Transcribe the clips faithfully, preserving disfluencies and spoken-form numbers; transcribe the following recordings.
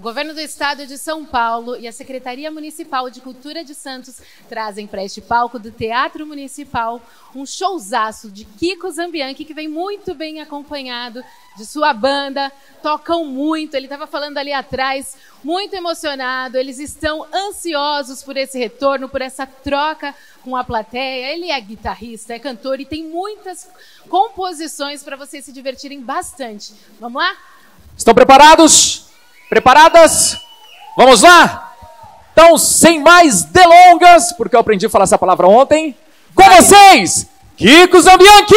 Governo do Estado de São Paulo e a Secretaria Municipal de Cultura de Santos trazem para este palco do Teatro Municipal um showzaço de Kiko Zambianchi, que vem muito bem acompanhado de sua banda, tocam muito, ele estava falando ali atrás, muito emocionado, eles estão ansiosos por esse retorno, por essa troca com a plateia. Ele é guitarrista, é cantor e tem muitas composições para vocês se divertirem bastante. Vamos lá? Estão preparados? Preparadas? Vamos lá? Então, sem mais delongas, porque eu aprendi a falar essa palavra ontem, com vocês, Kiko Zambianchi!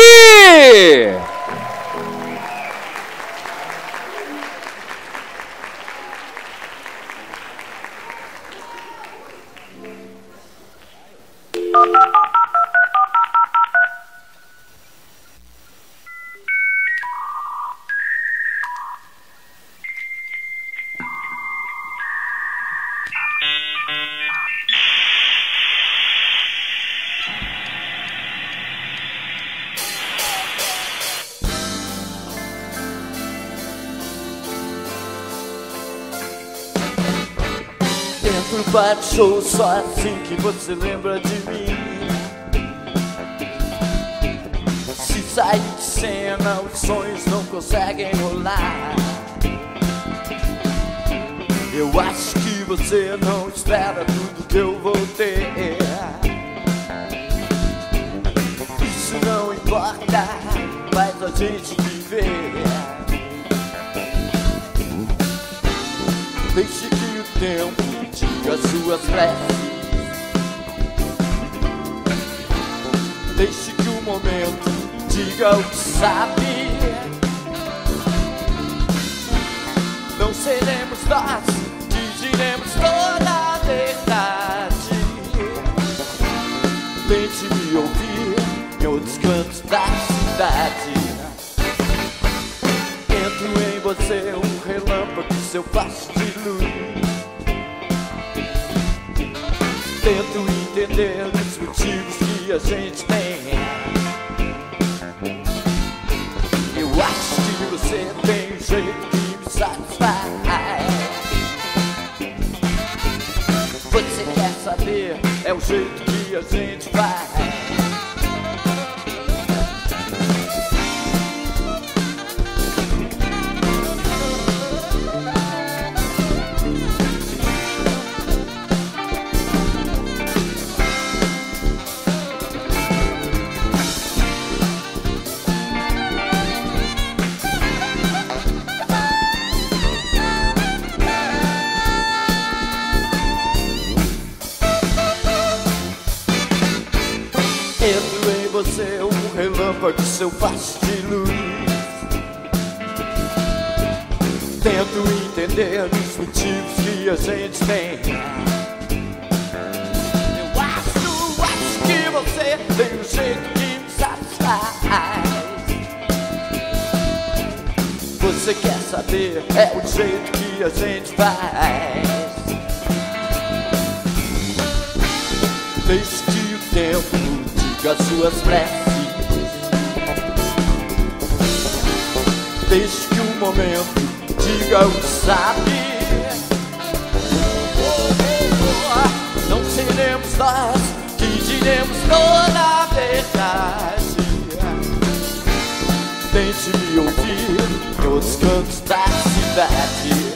Dentro do bar show, só assim que você lembra de mim. Se sair de cena, os sonhos não conseguem rolar. Eu acho que você não espera tudo que eu vou ter. Isso não importa, faz a gente viver. Deixe que o tempo diga suas preces. Deixe que o momento diga o que sabe. Não seremos nós que diremos toda a verdade. Tente me ouvir em outros cantos da cidade. Entro em você um relâmpago, seu passo de luz. Tento entender os motivos que a gente tem. Eu acho que você tem um jeito que me satisfaz. Você quer saber, é o jeito que a gente faz. Você é um relâmpago, seu passo de luz. Tento entender os motivos que a gente tem. Eu acho, acho que você tem um jeito que me satisfaz. Você quer saber, é o jeito que a gente faz. Deixe que o tempo as suas preces. Deixe que o momento diga o que sabe. Oh, oh, oh. Não seremos nós que diremos toda a verdade. Tente me ouvir em outros cantos da cidade.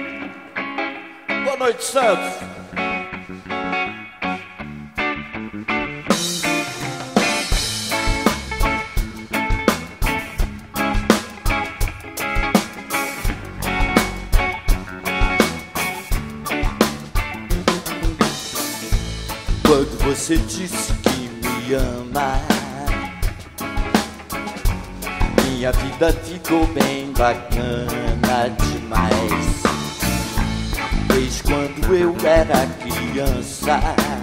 Boa noite, Santos. Você disse que me ama. Minha vida ficou bem bacana demais. Desde quando eu era criança,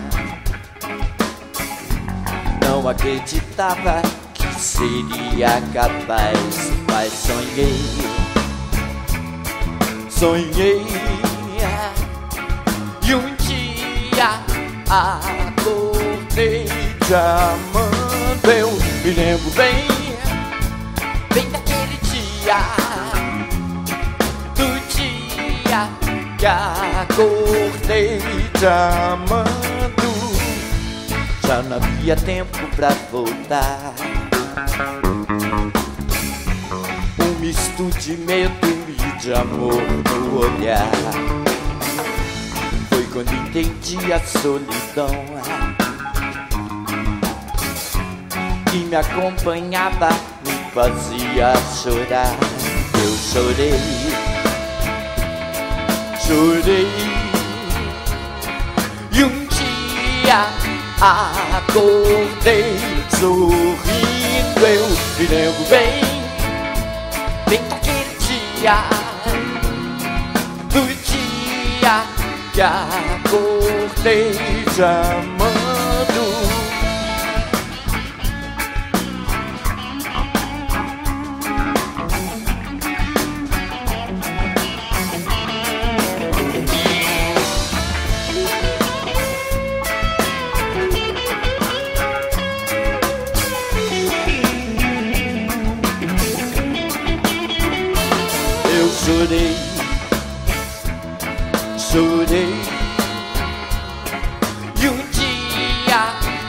não acreditava que seria capaz. Mas sonhei, sonhei, e um dia acordei te amando. Eu me lembro bem, bem daquele dia, do dia que acordei te amando. Já não havia tempo pra voltar. Um misto de medo e de amor no olhar. Foi quando entendi a solidão que me acompanhava, me fazia chorar. Eu chorei, chorei, e um dia acordei sorrindo. Eu me lembro bem, bem daquele dia, do dia que acordei te amando. Chorei, chorei, e um dia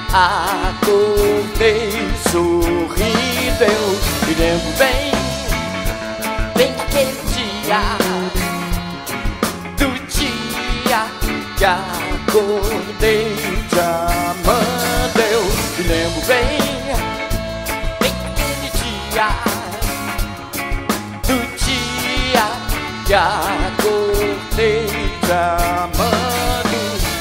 acordei sorrindo. Eu me lembro bem, bem daquele dia, do dia que acordei te amando. Eu me lembro bem, bem daquele dia, que acordei te amando.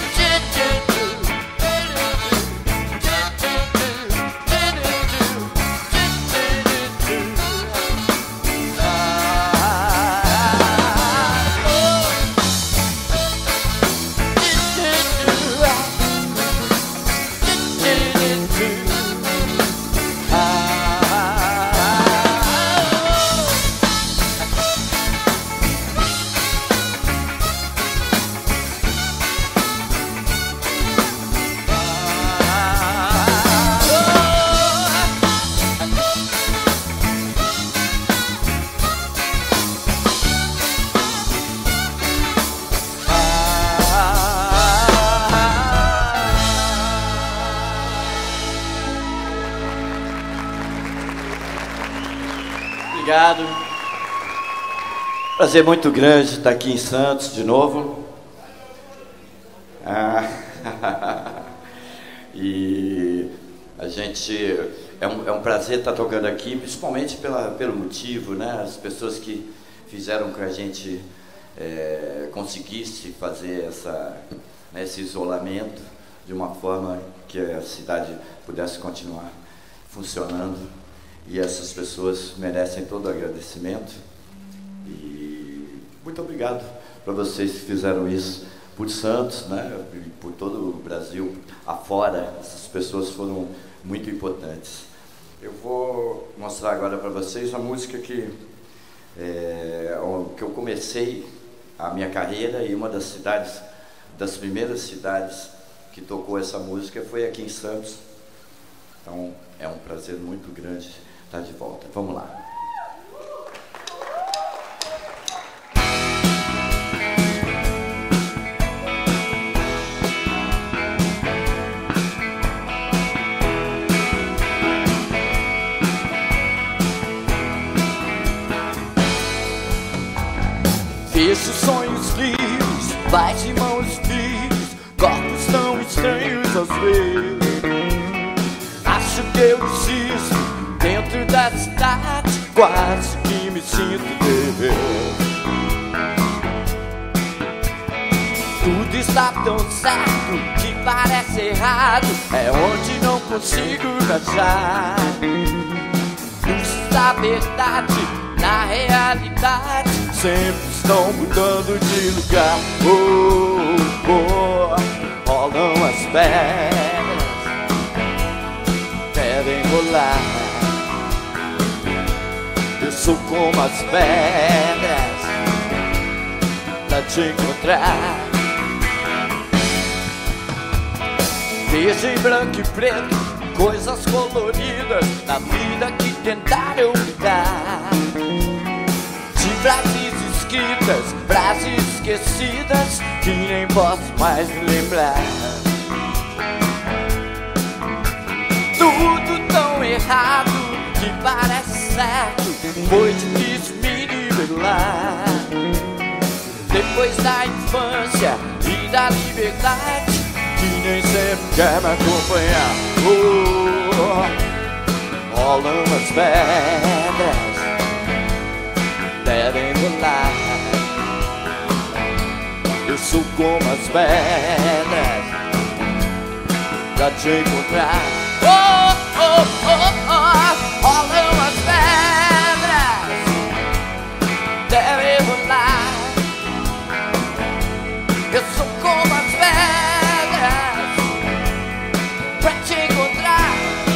Obrigado. Prazer muito grande estar aqui em Santos de novo. Ah, e a gente é um, é um prazer estar tocando aqui, principalmente pela, pelo motivo, né? As pessoas que fizeram com que a gente é, conseguisse fazer essa, né, esse isolamento de uma forma que a cidade pudesse continuar funcionando. E essas pessoas merecem todo o agradecimento. E muito obrigado para vocês que fizeram isso por Santos, né? E por todo o Brasil afora. Essas pessoas foram muito importantes. Eu vou mostrar agora para vocês a música que, é, que eu comecei a minha carreira, e uma das cidades, das primeiras cidades que tocou essa música foi aqui em Santos. Então é um prazer muito grande estar de volta. Vamos lá. Vejo sonhos livres, pais de mãos frios, corpos tão estranhos às vezes. Acho que eu existo dentro da cidade, quase que me sinto Deus. Tudo está tão certo que parece errado. É onde não consigo achar luz da verdade. Na realidade sempre estão mudando de lugar. Oh, oh, rolam as pedras, devem rolar. Eu sou como as pedras pra te encontrar. Veja em branco e preto, coisas coloridas na vida que tentaram me dar. De frases escritas, frases esquecidas que nem posso mais me lembrar. Tudo tão errado que parece certo, foi difícil me nivelar. Depois da infância e da liberdade, que nem sempre quer me acompanhar. Oh, rolam as pedras, devem rolar. Eu sou como as pedras pra te encontrar. Oh, oh, oh, oh, rolam as pedras, devem rolar. Eu sou como as pedras pra te encontrar.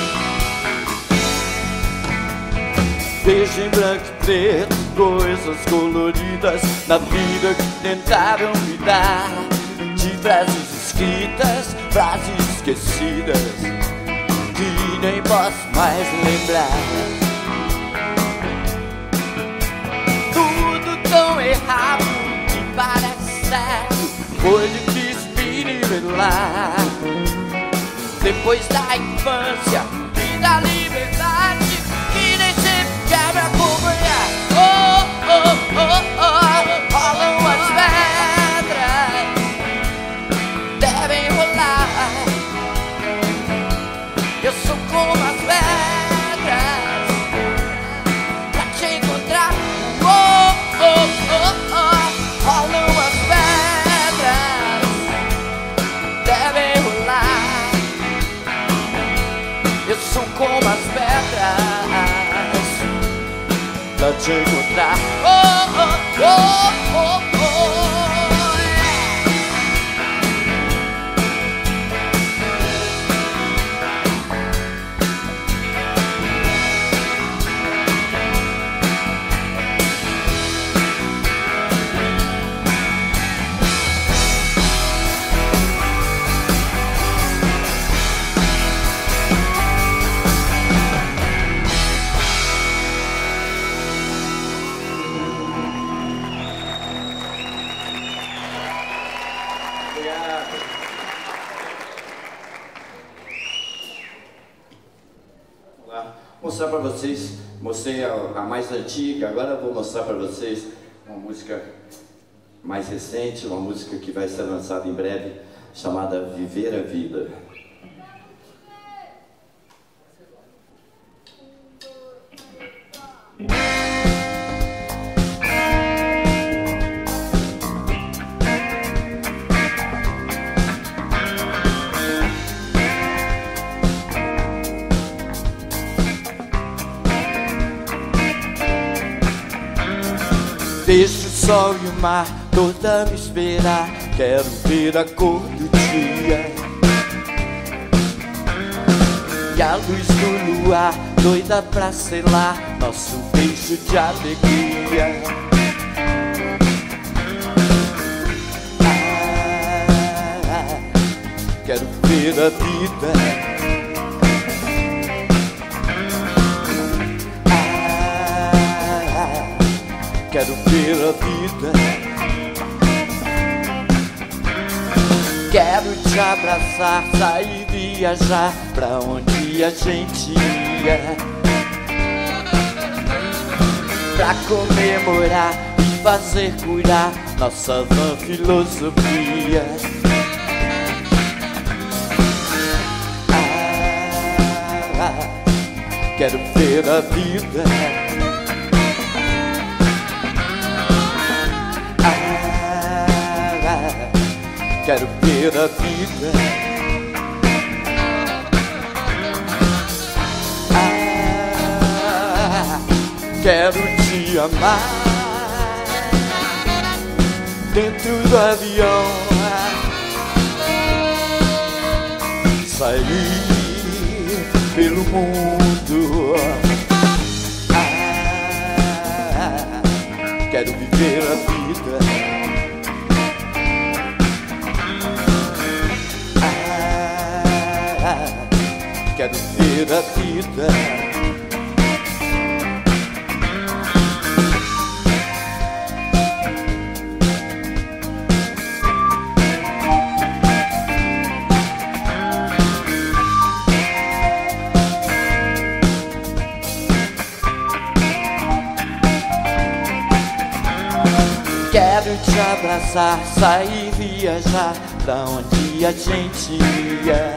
Vejo em branco e preto, coisas coloridas na vida que tentaram me dar. De frases escritas, frases esquecidas que nem posso mais lembrar. Tudo tão errado que parece certo, foi difícil me nivelar. Depois da infância e da liberdade, que nem sempre quer me acompanhar. Oh, oh, oh, oh, rolam as pedras, devem rolar. Eu sou como as pedras pra te encontrar. Oh, oh, oh, oh, rolam as pedras, devem rolar. Eu sou como as pedras pra te encontrar. Oh, oh, oh, oh, oh. Mostrar para vocês, mostrei a, a mais antiga, agora eu vou mostrar para vocês uma música mais recente, uma música que vai ser lançada em breve, chamada Viver a Vida. Deixa o sol e o mar toda me esperar. Quero ver a cor do dia e a luz do luar, doida pra selar nosso beijo de alegria. Ah, quero ver a vida, quero ver a vida. Quero te abraçar, sair e viajar pra onde a gente ia, pra comemorar e fazer curar nossa vã filosofia. Ah, quero ver a vida, quero ver a vida. Ah, quero te amar dentro do avião, sair pelo mundo. Ah, quero viver a vida. Ah, quero ver a vida. Quero te abraçar, sair, viajar pra onde a gente ia,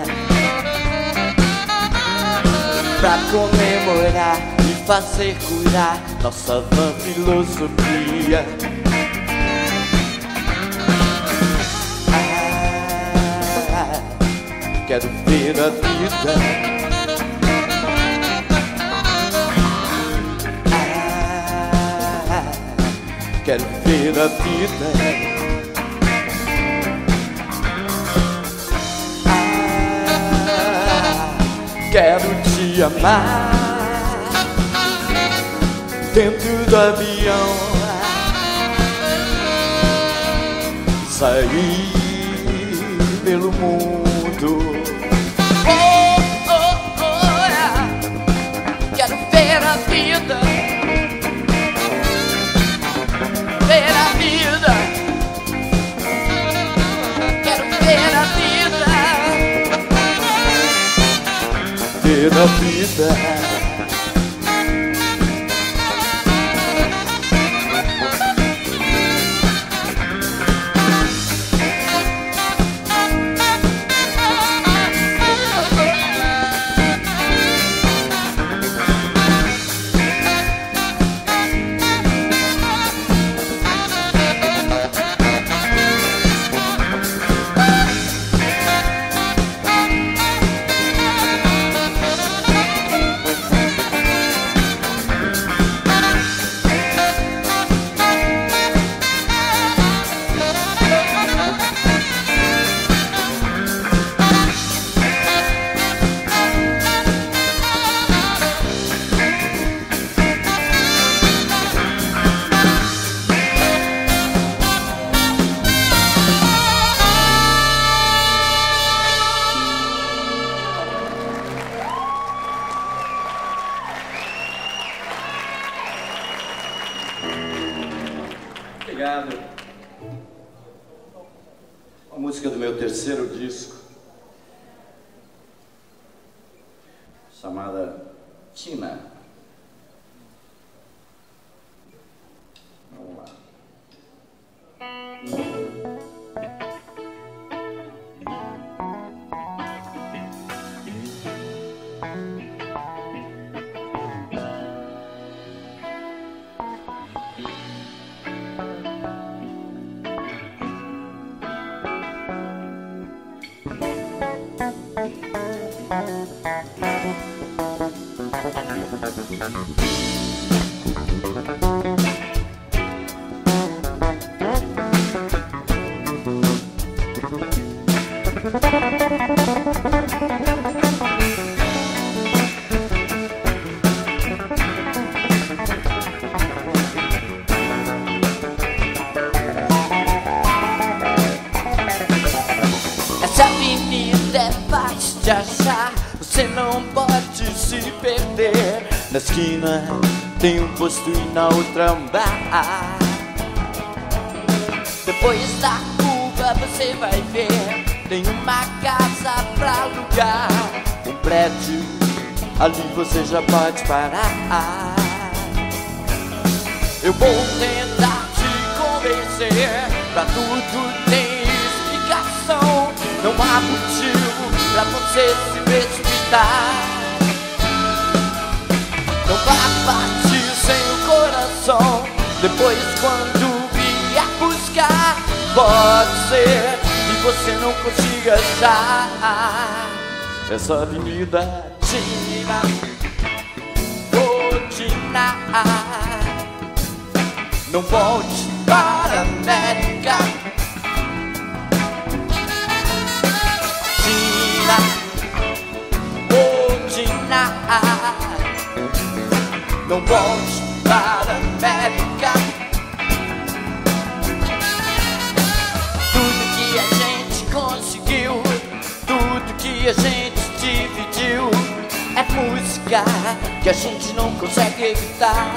pra comemorar e fazer curar nossa vã filosofia. Ah, quero ver a vida. Quero ver a vida. Ah, quero te amar dentro do avião, sair pelo mundo. Oh, oh, oh, yeah. Quero ver a vida. Ver a vida, quero ver a vida, ver a vida. Obrigado. Uma música do meu terceiro disco, chamada Tina. Vamos lá. Essa avenida é fácil de achar, você não pode se perder. Na esquina tem um posto e na outra um bar. Depois da curva você vai ver, tem uma casa pra alugar, um prédio, ali você já pode parar. Eu vou tentar te convencer, pra tudo tem explicação. Não há motivo pra você se precipitar. Não vá partir sem o coração. Depois quando vier buscar, pode ser que você não consiga achar essa avenida Tina, oh Tina, não volte para a América. Tina, oh Tina, não volte para a América. Tudo que a gente conseguiu, tudo que a gente dividiu, é música que a gente não consegue evitar.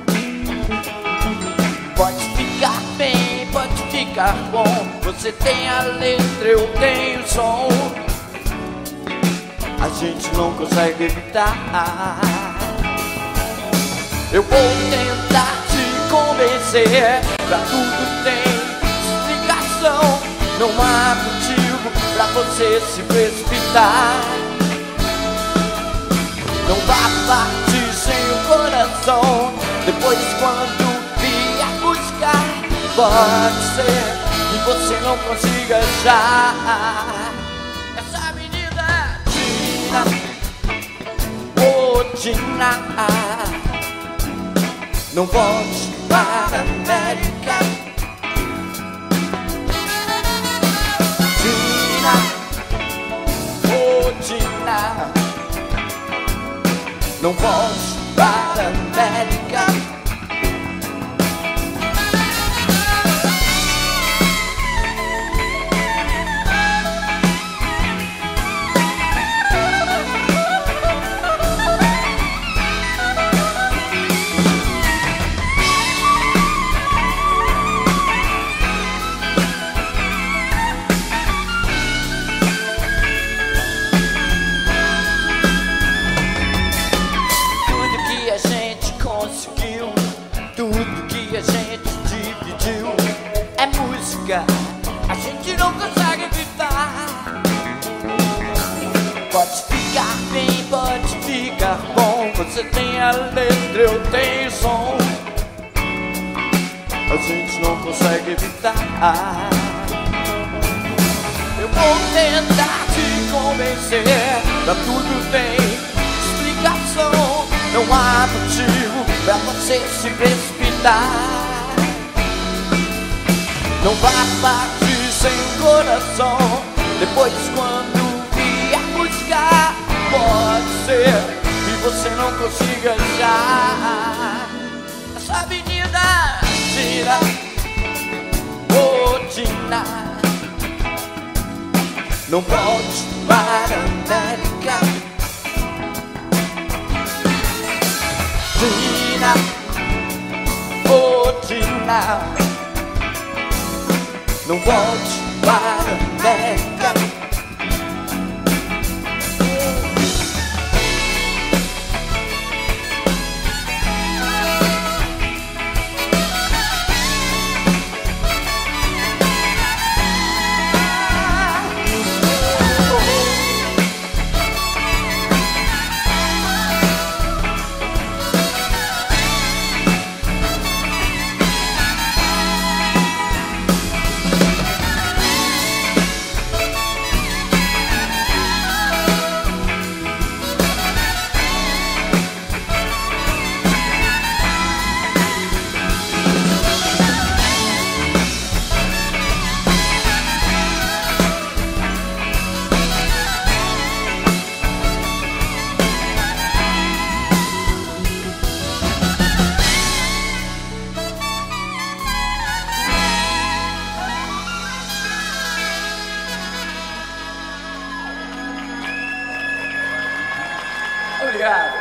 Pode ficar bem, pode ficar bom, você tem a letra, eu tenho o som, a gente não consegue evitar. Eu vou tentar te convencer, pra tudo tem explicação, não há motivo pra você se precipitar. Não vá partir sem o coração, depois quando vier buscar, pode ser que você não consiga achar essa menina Tina, oh Tina, não volte para a América. Tina, oh Tina, não volte para a América. A gente não consegue evitar. Pode ficar bem, pode ficar bom, você tem a letra, eu tenho o som, a gente não consegue evitar. Eu vou tentar te convencer, pra tudo tem explicação, não há motivo pra você se precipitar. Não vá partir sem o coração, depois quando vier buscar, pode ser que você não consiga achar essa avenida Tina, oh Tina, não volte para a América. Tina, oh Tina, não volte para a América. Obrigado.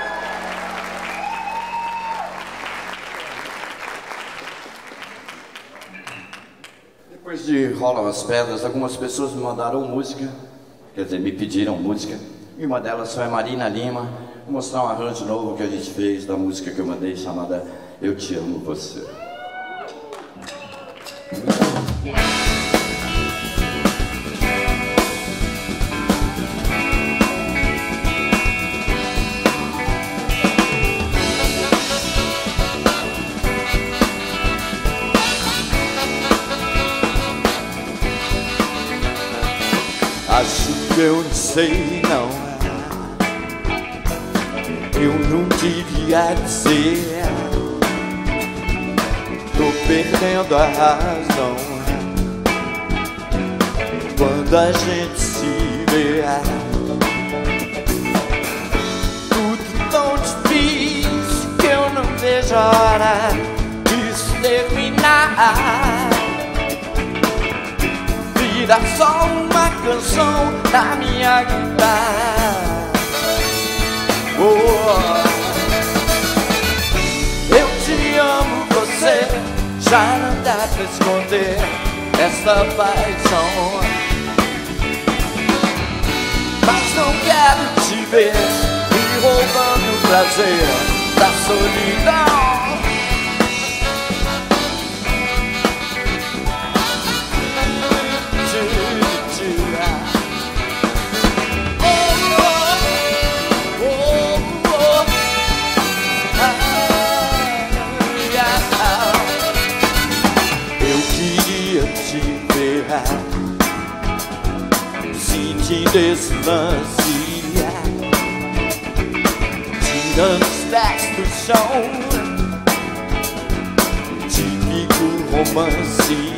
Depois de Rolam as Pedras, algumas pessoas me mandaram música, quer dizer, me pediram música, e uma delas foi a Marina Lima. Vou mostrar um arranjo novo que a gente fez da música que eu mandei, chamada Eu Te Amo Você. Acho que eu não sei, não. Eu não devia dizer. Tô perdendo a razão quando a gente se vê. Tudo tão difícil que eu não vejo a hora disso terminar. Vira só uma canção na minha guitarra. Oh, eu te amo, você já não dá pra esconder essa paixão. Mas não quero te ver me roubando o prazer da solidão. Sentindo esse lance, tirando os pés do chão, típico romance.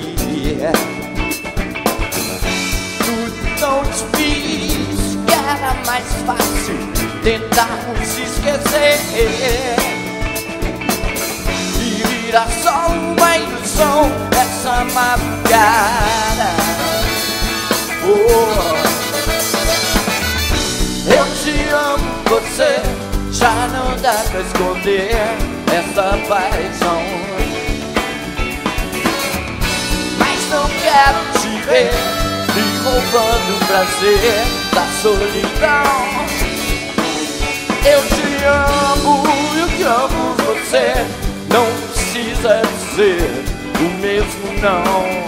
Tudo tão difícil que era mais fácil tentar se esquecer e virar só uma ilusão essa madrugada. Oh, eu te amo, você já não dá pra esconder essa paixão. Mas não quero te ver me roubando o prazer da solidão. Eu te amo, eu te amo, você não precisa dizer o mesmo não.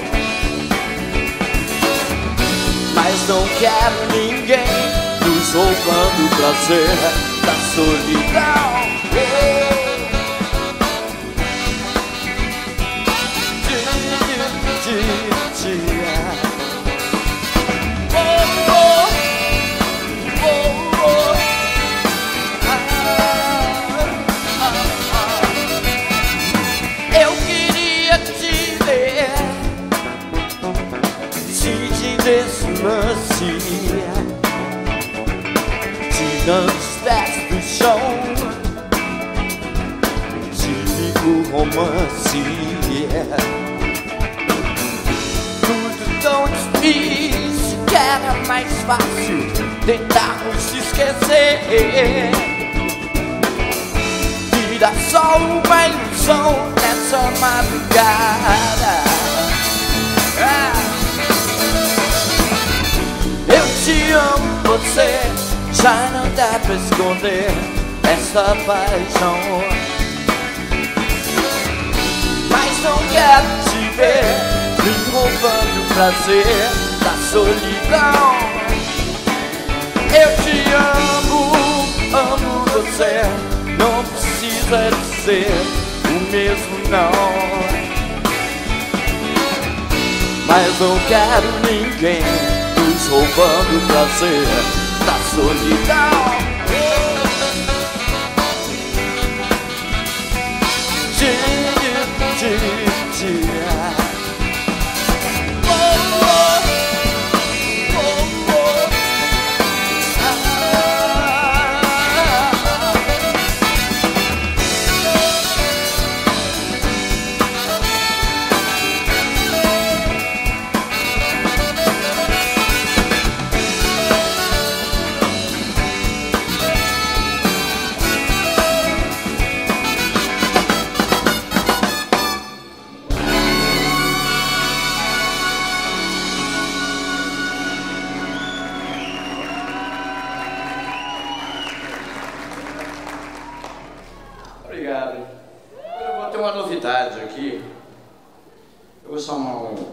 Mas não quero ninguém nos roubando o prazer da solidão. Eu queria te ver sentindo esse lance, tirando os pés do chão, típico romance. Tudo tão difícil que era mais fácil tentar se esquecer. Vira só uma ilusão nessa madrugada. Ah. Eu te amo, você já não dá pra esconder essa paixão. Mas não quero te ver me roubando o prazer da solidão. Eu te amo, amo você, não precisa dizer o mesmo não. Mas não quero ninguém nos roubando o prazer da solidão. Dia, dia, dia. Oh, oh, oh, oh. Obrigado. Eu vou ter uma novidade aqui. Eu vou chamar um,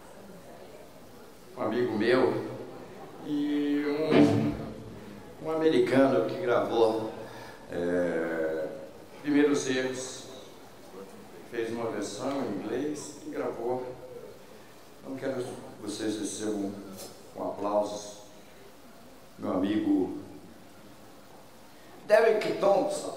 um amigo meu e um, um americano que gravou é, Primeiros Erros. Fez uma versão em inglês e gravou. Então quero que vocês recebam um, um aplauso meu amigo Derek Thompson.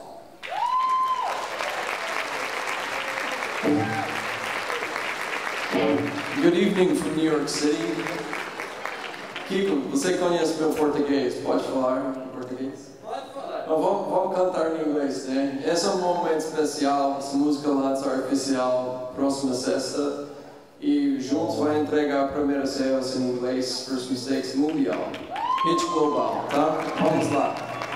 Good evening from New York City. Kiko, você conhece meu português? Pode falar português? Pode falar. Então, vamos, vamos cantar em inglês, né? Esse é um momento especial, essa música Lança Artificial, próxima sexta. E juntos vai entregar a primeira sales em inglês, First Mistakes Mundial. Hit global, tá? Vamos lá.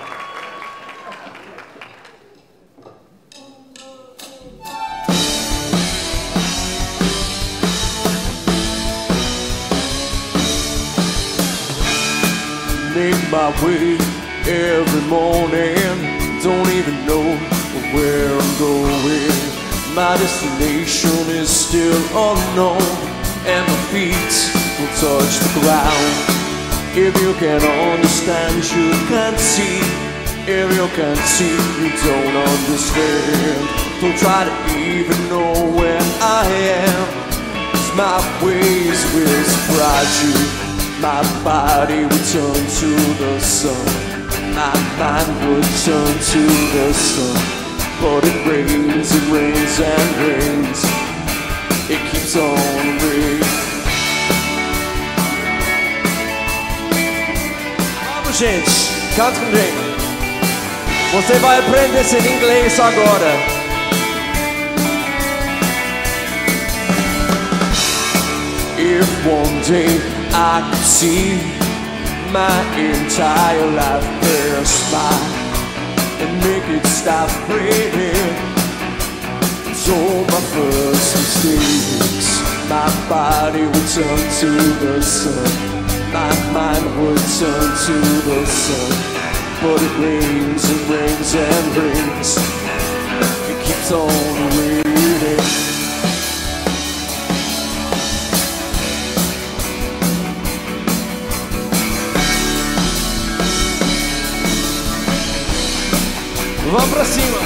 Make my way every morning, don't even know where I'm going. My destination is still unknown, and my feet will touch the ground. If you can understand, you can see. If you can see, you don't understand. Don't try to even know where I am, 'cause my ways will surprise you. My body would turn to the sun, my mind would turn to the sun. But it rains, it rains and rains, it keeps on raining. Vamos, gente, canta comigo. Você vai aprender isso em inglês agora. If one day I could see my entire life pass by and make it stop raining, it's all my first mistakes. My body would turn to the sun, my mind would turn to the sun. But it rains and rains and rains, it keeps on raining. Vamos pra cima.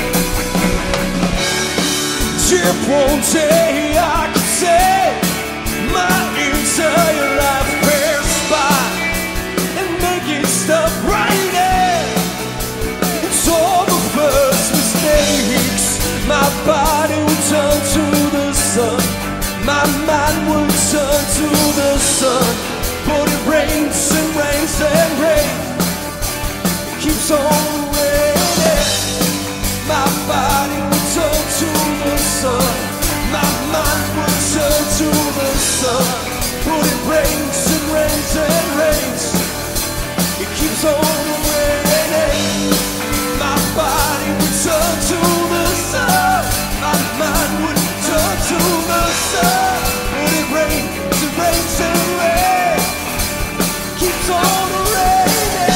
If one day I could say my entire life pass by and make it stop raining, it's all the first mistakes. My body would turn to the sun, my mind would turn to the sun. But it rains and rains and rains, it keeps on raining. My body would turn to the sun, my mind would turn to the sun. But it rains and rains and rains, it keeps on raining. My body would turn to the sun, my mind would turn to the sun. But it rains and rains and rains, it keeps on raining.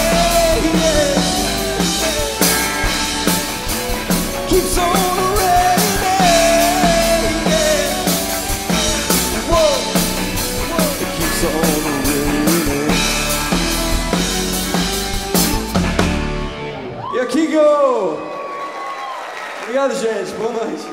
Keeps on raining, yeah. Whoa, whoa. It keeps on raining. E aqui, go! Obrigado, gente. Boa noite.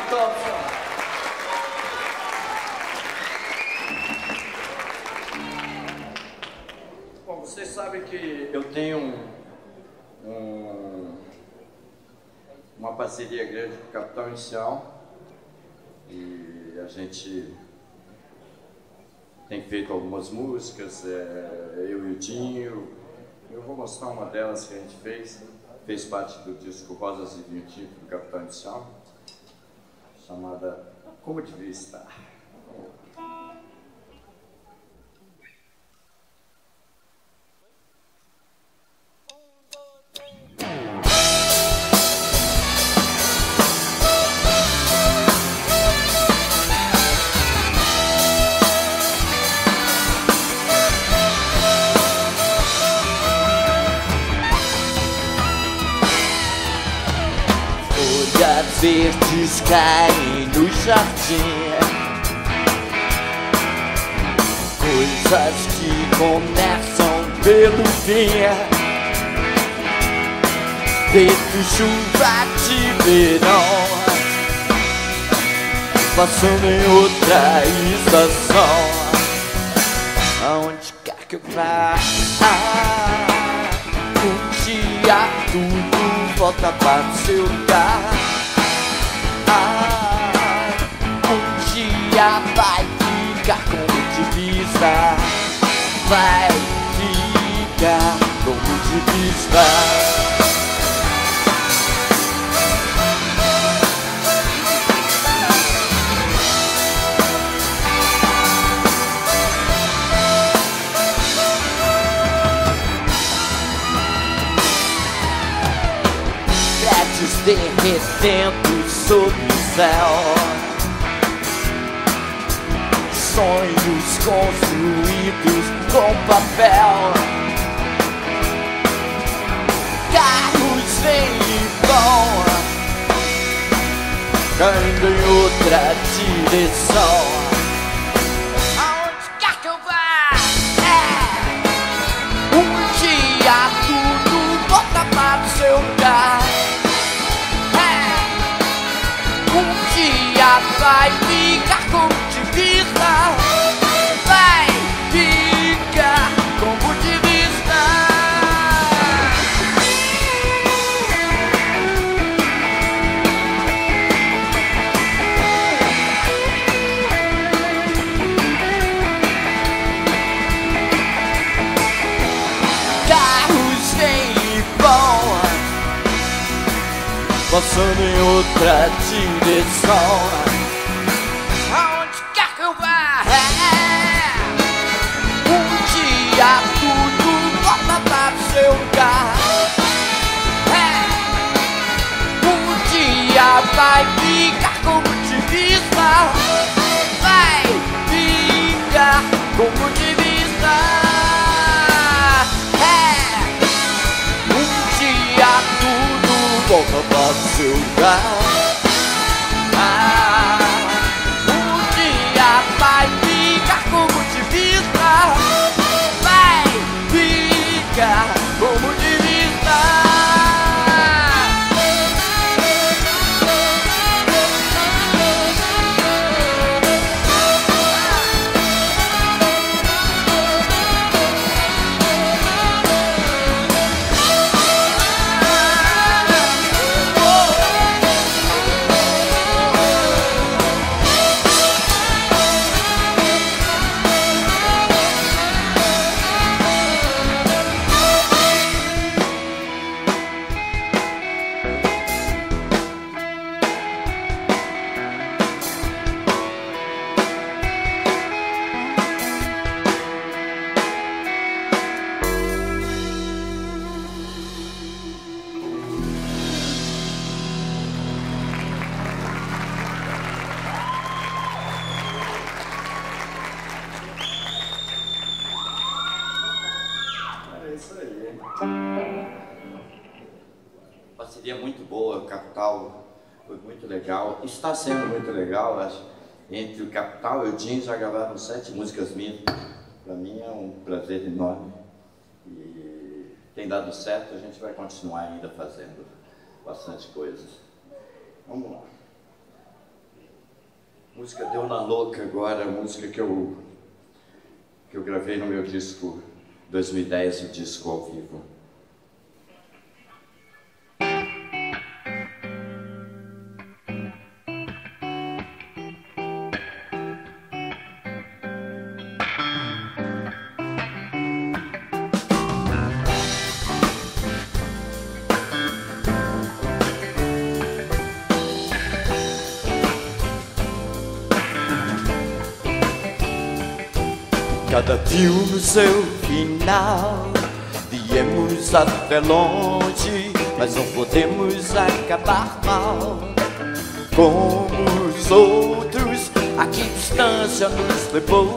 Bom, vocês sabem que eu tenho um, um, uma parceria grande com o Capital Inicial e a gente tem feito algumas músicas, é, eu e o Dinho. Eu vou mostrar uma delas que a gente fez, fez parte do disco Rosas e Vinho Tinto do Capital Inicial, chamada Como Devia Estar. Verdes caem no jardim, coisas que começam pelo fim, feito chuva de verão, passando em outra estação. Aonde quer que eu vá, dia tudo volta para o seu lugar. Ah, um dia vai ficar como de vista, vai ficar como de vista. Derretendo sob o céu, sonhos construídos com papel, carros vêm e vão, caindo em outra direção. Aonde quer que eu vá? É. Um dia tudo volta para o seu lugar. Um dia vai ficar como de vista, vai ficar como de vista. Carros vêm e vão, passando em outra direção. Aonde quer que eu vá? É. Um dia tudo volta para o seu lugar. É. Um dia vai ficar como de vista, vai ficar como de vista. É. Um dia tudo volta para o seu lugar. Ah, um dia vai ficar como de vista, vai ficar como de vista. Parceria muito boa, Capital foi muito legal, está sendo muito legal, acho. Entre o Capital e o Jean já gravaram sete músicas minhas. Para mim é um prazer enorme e tem dado certo, a gente vai continuar ainda fazendo bastante coisas. Vamos lá. Música Deu na Louca agora, música que eu, que eu gravei no meu disco dois mil e dez, o disco ao vivo. Cada filme seu final, viemos até longe, mas não podemos acabar mal. Como os outros, a que distância nos levou?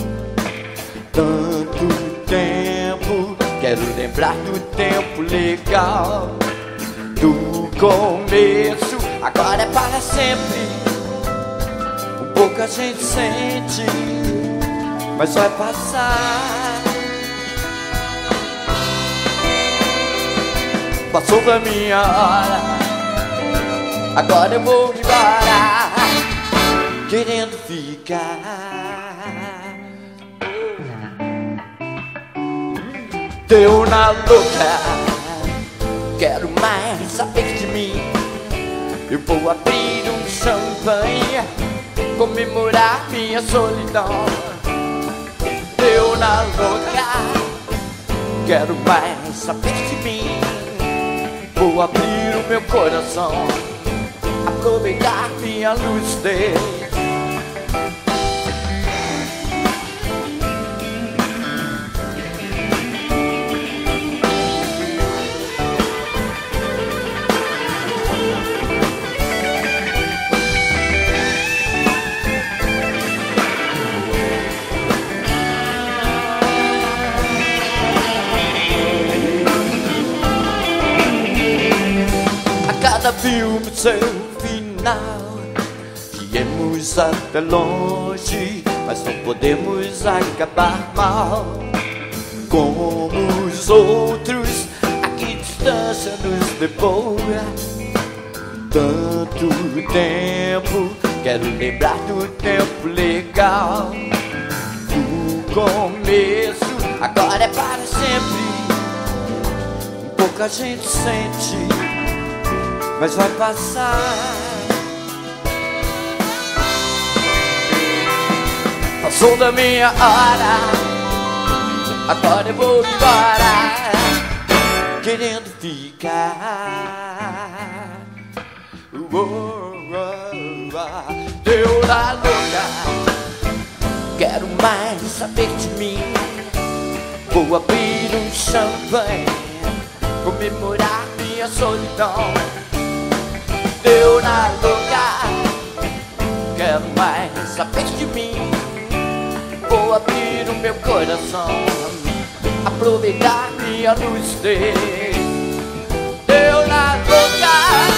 Tanto tempo, quero lembrar do tempo legal, do começo, agora é para sempre. Um pouco a gente sente, mas vai passar. Passou da minha hora, agora eu vou embora, querendo ficar. Deu na louca, quero mais saber de mim. Eu vou abrir um champanhe, comemorar minha solidão. Eu na louca, quero mais saber de mim. Vou abrir o meu coração, aproveitar minha lucidez. Cada filme seu final, viemos até longe, mas não podemos acabar mal. Como os outros, a que distância nos levou? Tanto tempo, quero lembrar do tempo legal. O começo, agora é para sempre. Pouca gente sente, mas vai passar. Passou da minha hora, agora eu vou embora, querendo ficar. Oh, oh, oh, oh. Eu na louca, quero mais saber de mim. Vou abrir um champanhe, comemorar minha solidão. Eu na louca, quero mais saber de mim. Vou abrir o meu coração, aproveitar minha lucidez. Eu na louca,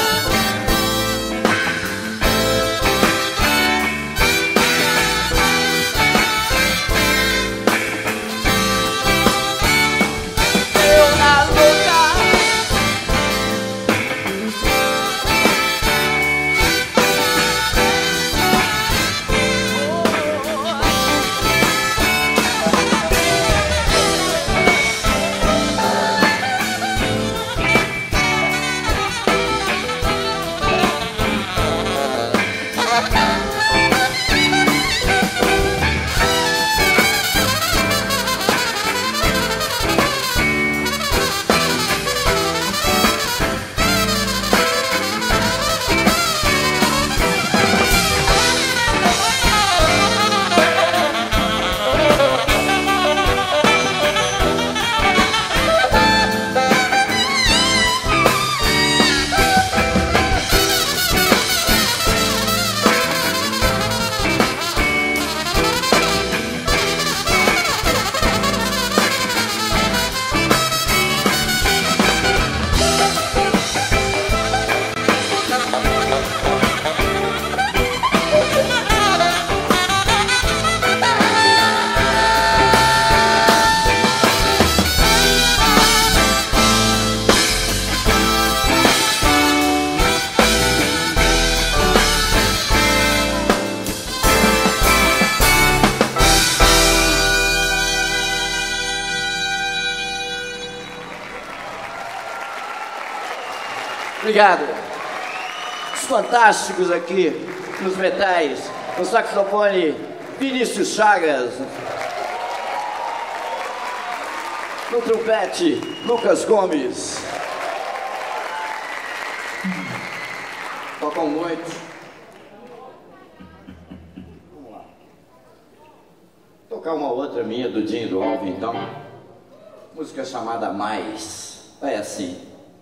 eu na louca. Obrigado. Os fantásticos aqui nos metais, no saxofone Vinícius Chagas, no trompete Lucas Gomes. Tocam muito. Vamos lá. Tocar uma outra minha do Dinho do Alvo, então. Música chamada Mais. É assim.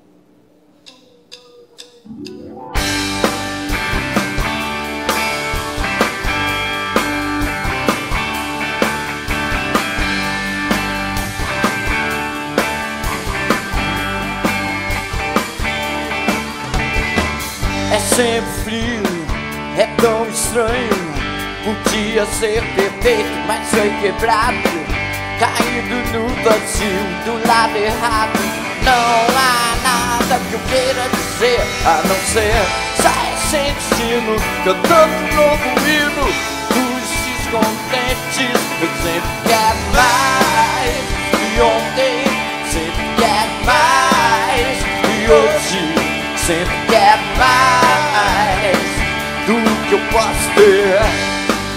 É sempre frio, é tão estranho. Podia ser perfeito, mas foi quebrado, caído no vazio do lado errado. Não há nada que eu queira dizer, a não ser sai sem destino, cantando um novo hino dos descontentes. Eu sempre quero mais, e ontem sempre quero mais, e e hoje sempre quero mais do que eu posso ter.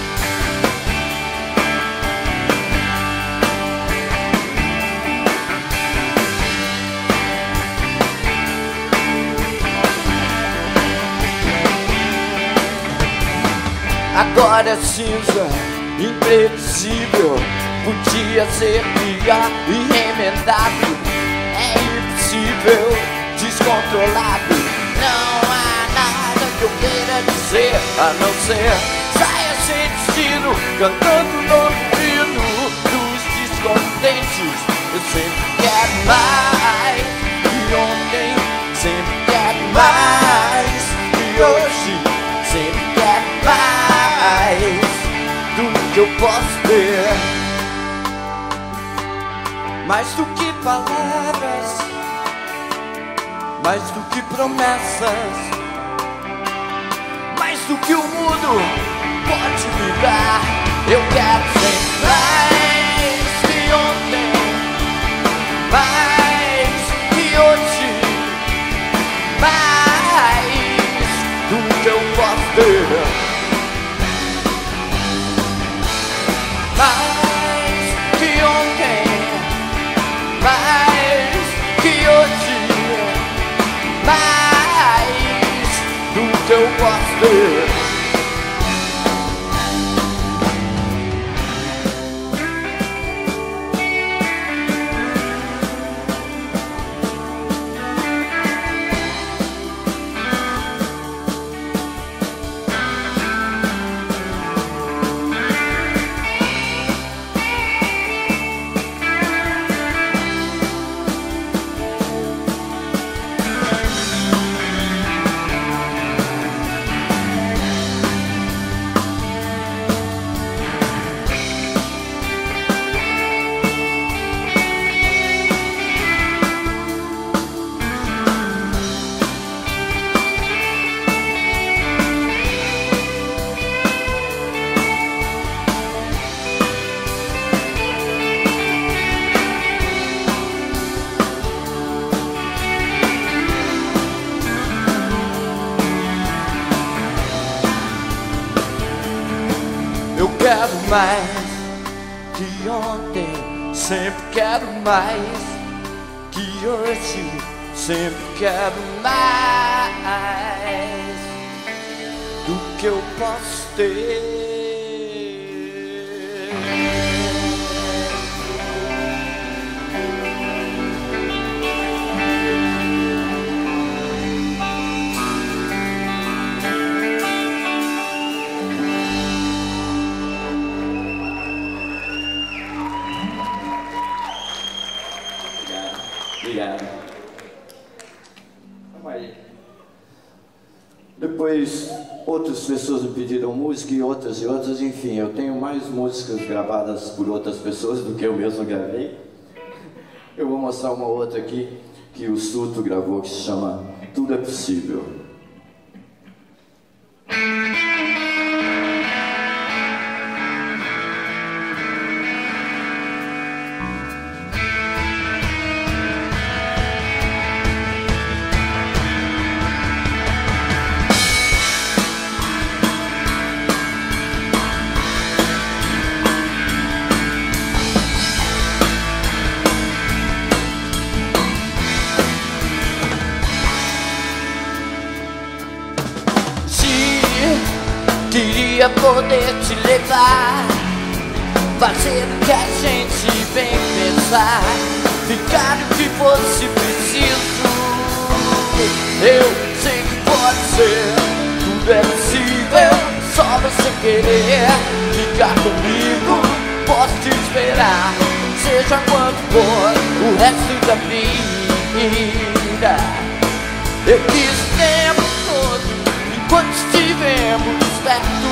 Agora é cinza, imprevisível, podia ser pior, irremendável. É impossível, descontrolado. Não há nada que eu queira dizer a não ser saia sem destino, cantando no hino dos descontentes. Eu sempre quero mais, e ontem sempre quero mais, e hoje sempre quero mais do que eu posso ter. Mais do que palavras, mais do que promessas, mais do que o mundo pode me dar. Eu quero sempre mais que ontem, mais que hoje, mais do que eu posso ter. Mais que ontem, mais que hoje, mais do que eu posso ter. Quero mais que ontem, sempre quero mais que hoje, sempre quero mais do que eu posso ter. Obrigado. Depois outras pessoas me pediram música e outras e outras, enfim, eu tenho mais músicas gravadas por outras pessoas do que eu mesmo gravei. Eu vou mostrar uma outra aqui que o Suto gravou, que se chama Tudo é Possível. Queria poder te levar, fazer o que a gente bem pensar, ficar o que fosse preciso. Eu sei que pode ser, tudo é possível, só você querer ficar comigo. Posso te esperar, seja quanto for o resto da vida. Eu quis o tempo todo, enquanto estivemos perto,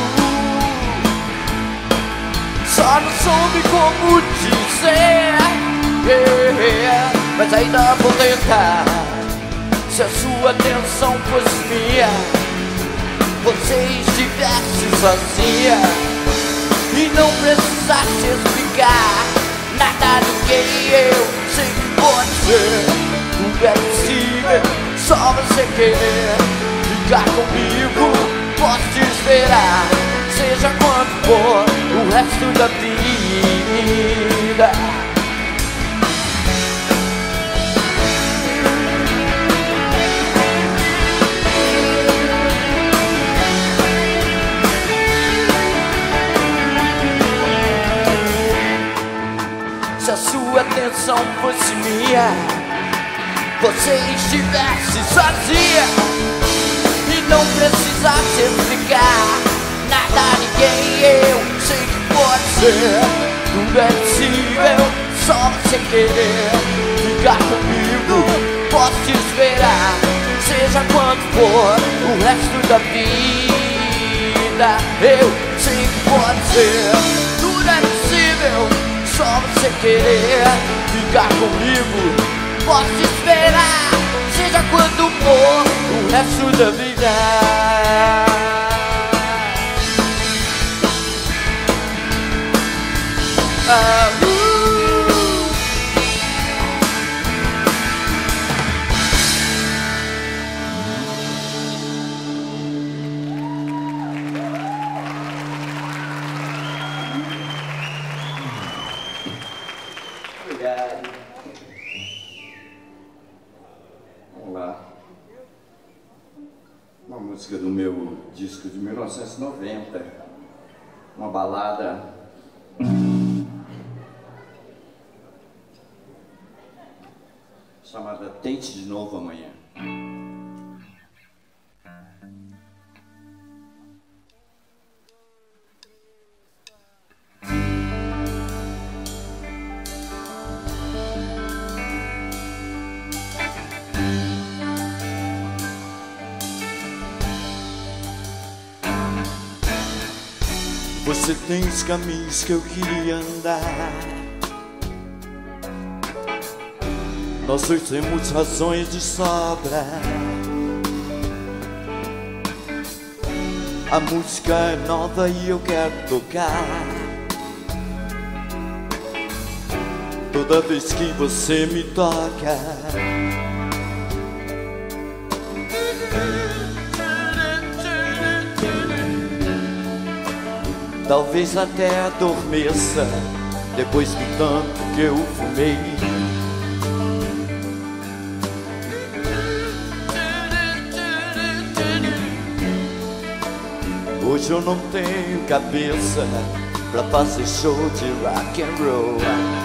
só não soube como dizer, yeah, mas ainda vou tentar. Se a sua atenção fosse minha, você estivesse sozinha e não precisasse explicar nada do que eu sei que pode ser. Tudo é possível, só você querer ficar comigo. Posso te esperar, seja quanto for o resto da vida. Se a sua atenção fosse minha, você estivesse sozinha e não precisasse explicar nada a ninguém. Eu sei que pode ser, tudo é possível, só você querer ficar comigo. Posso te esperar, seja quanto for o resto da vida. Eu sei que pode ser, tudo é possível, só você querer ficar comigo. Posso te esperar, seja quando for o resto da vida. Ah, uh. Obrigado. Vamos lá. Uma música do meu disco de mil novecentos e noventa. Uma balada chamada Tente de Novo Amanhã. Você tem os caminhos que eu queria andar. Nós dois temos razões de sobra. A música é nova e eu quero tocar. Toda vez que você me toca, talvez até adormeça depois do tanto que eu fumei. Hoje eu não tenho cabeça pra fazer show de rock and roll.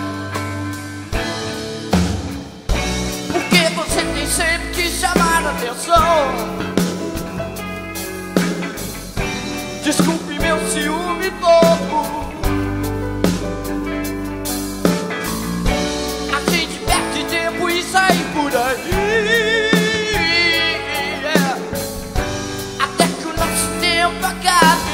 Porque você tem sempre que chamar a atenção. Desculpe meu ciúme bobo. A gente perde tempo e sai por aí, até que o nosso tempo acabe.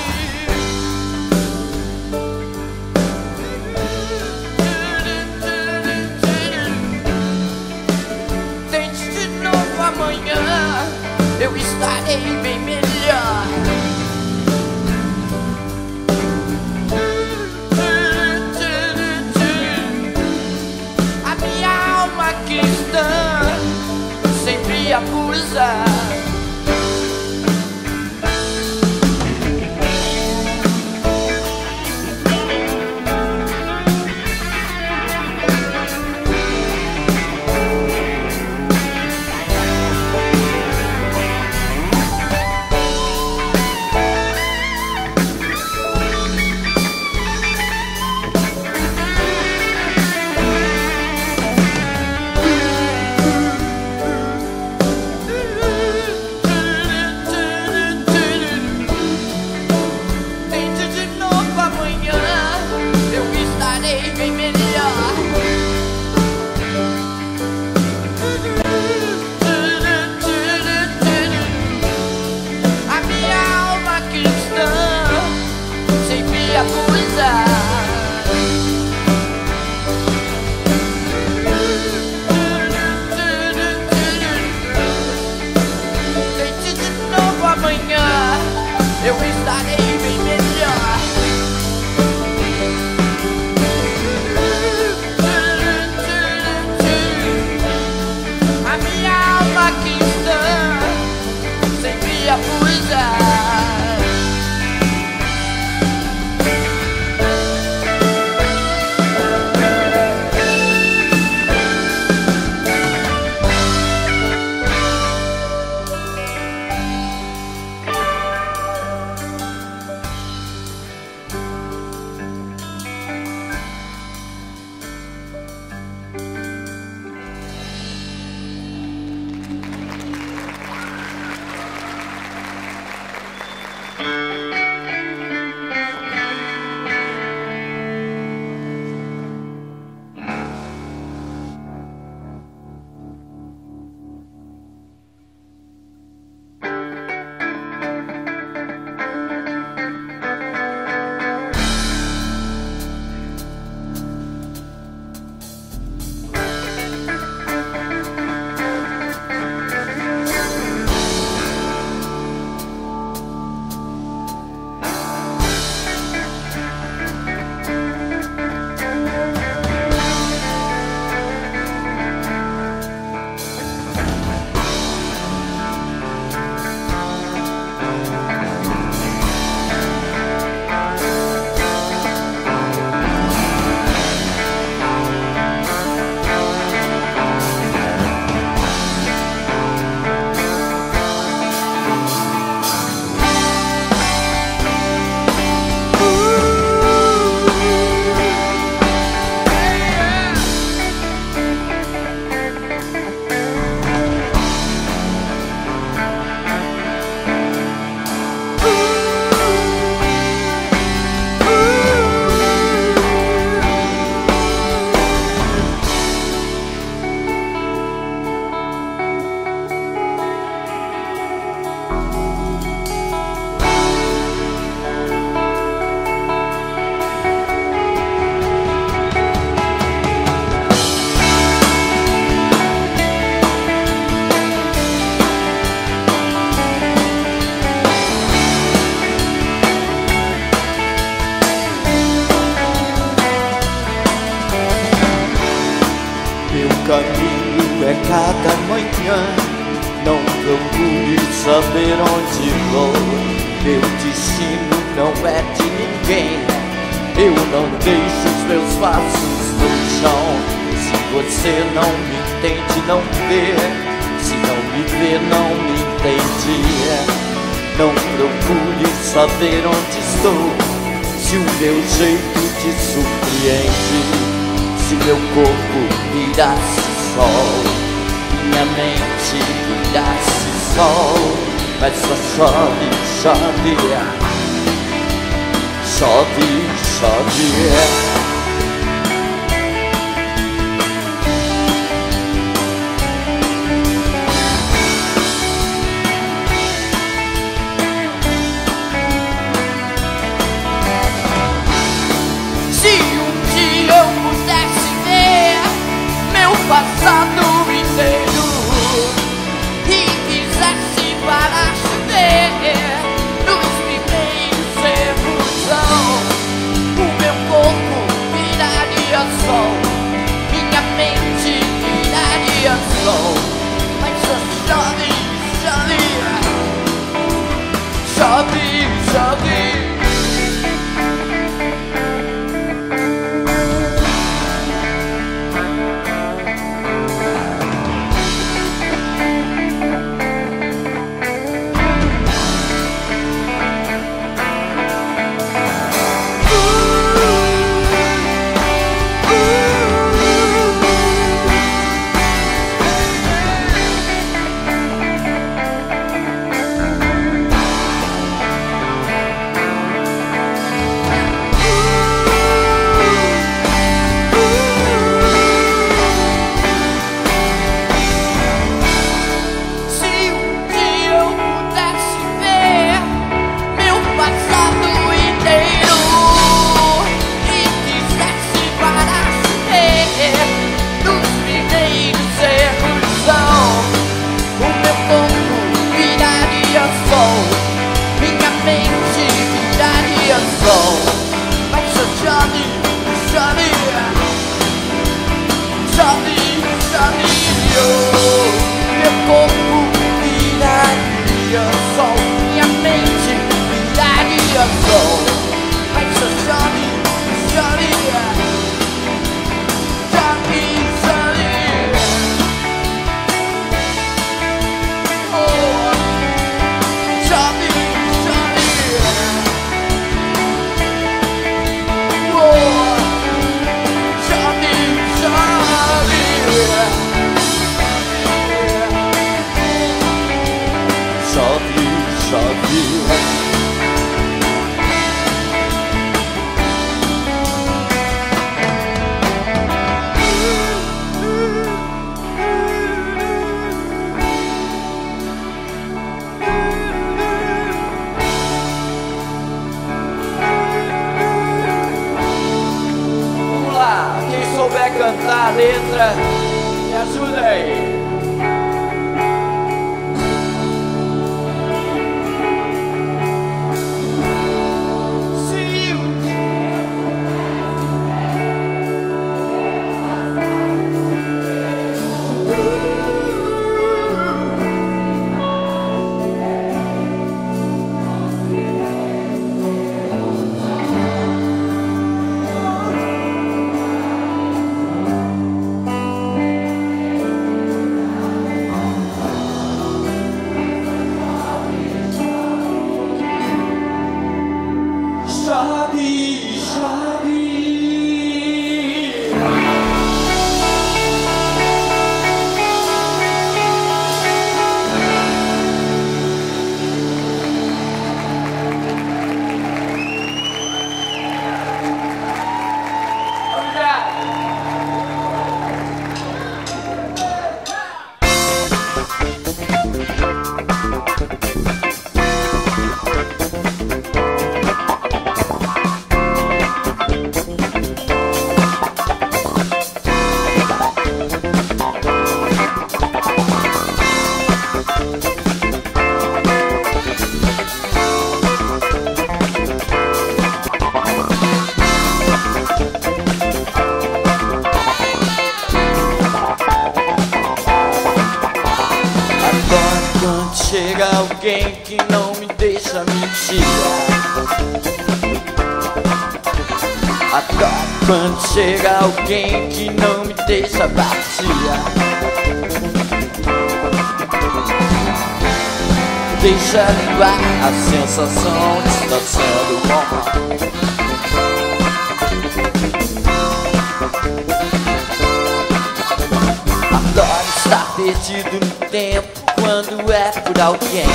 Tente de novo amanhã, eu estarei bem melhor. Cristã sempre abusa. Meu caminho é cada manhã. Não procure saber onde vou. Meu destino não é de ninguém. Eu não deixo os meus passos no chão. Se você não me entende, não vê. Se não me vê, não me entende. Não procure saber onde estou. Se o meu jeito te surpreende. Se meu corpo virasse sol, minha mente virasse sol. Mas só chove, chove, chove, chove. Passado inteiro e quisesse parar de ver nos primeiros erros, o meu corpo viraria sol, minha mente viraria sol. Mas só chove, chove, chove, chove. Cantar a letra, me ajuda aí. alguém que não me deixa mentir. Adoro quando chega alguém que não me deixa vazia. Deixa linguar a sensação de estar sendo bom. Adoro estar perdido no tempo quando é por alguém.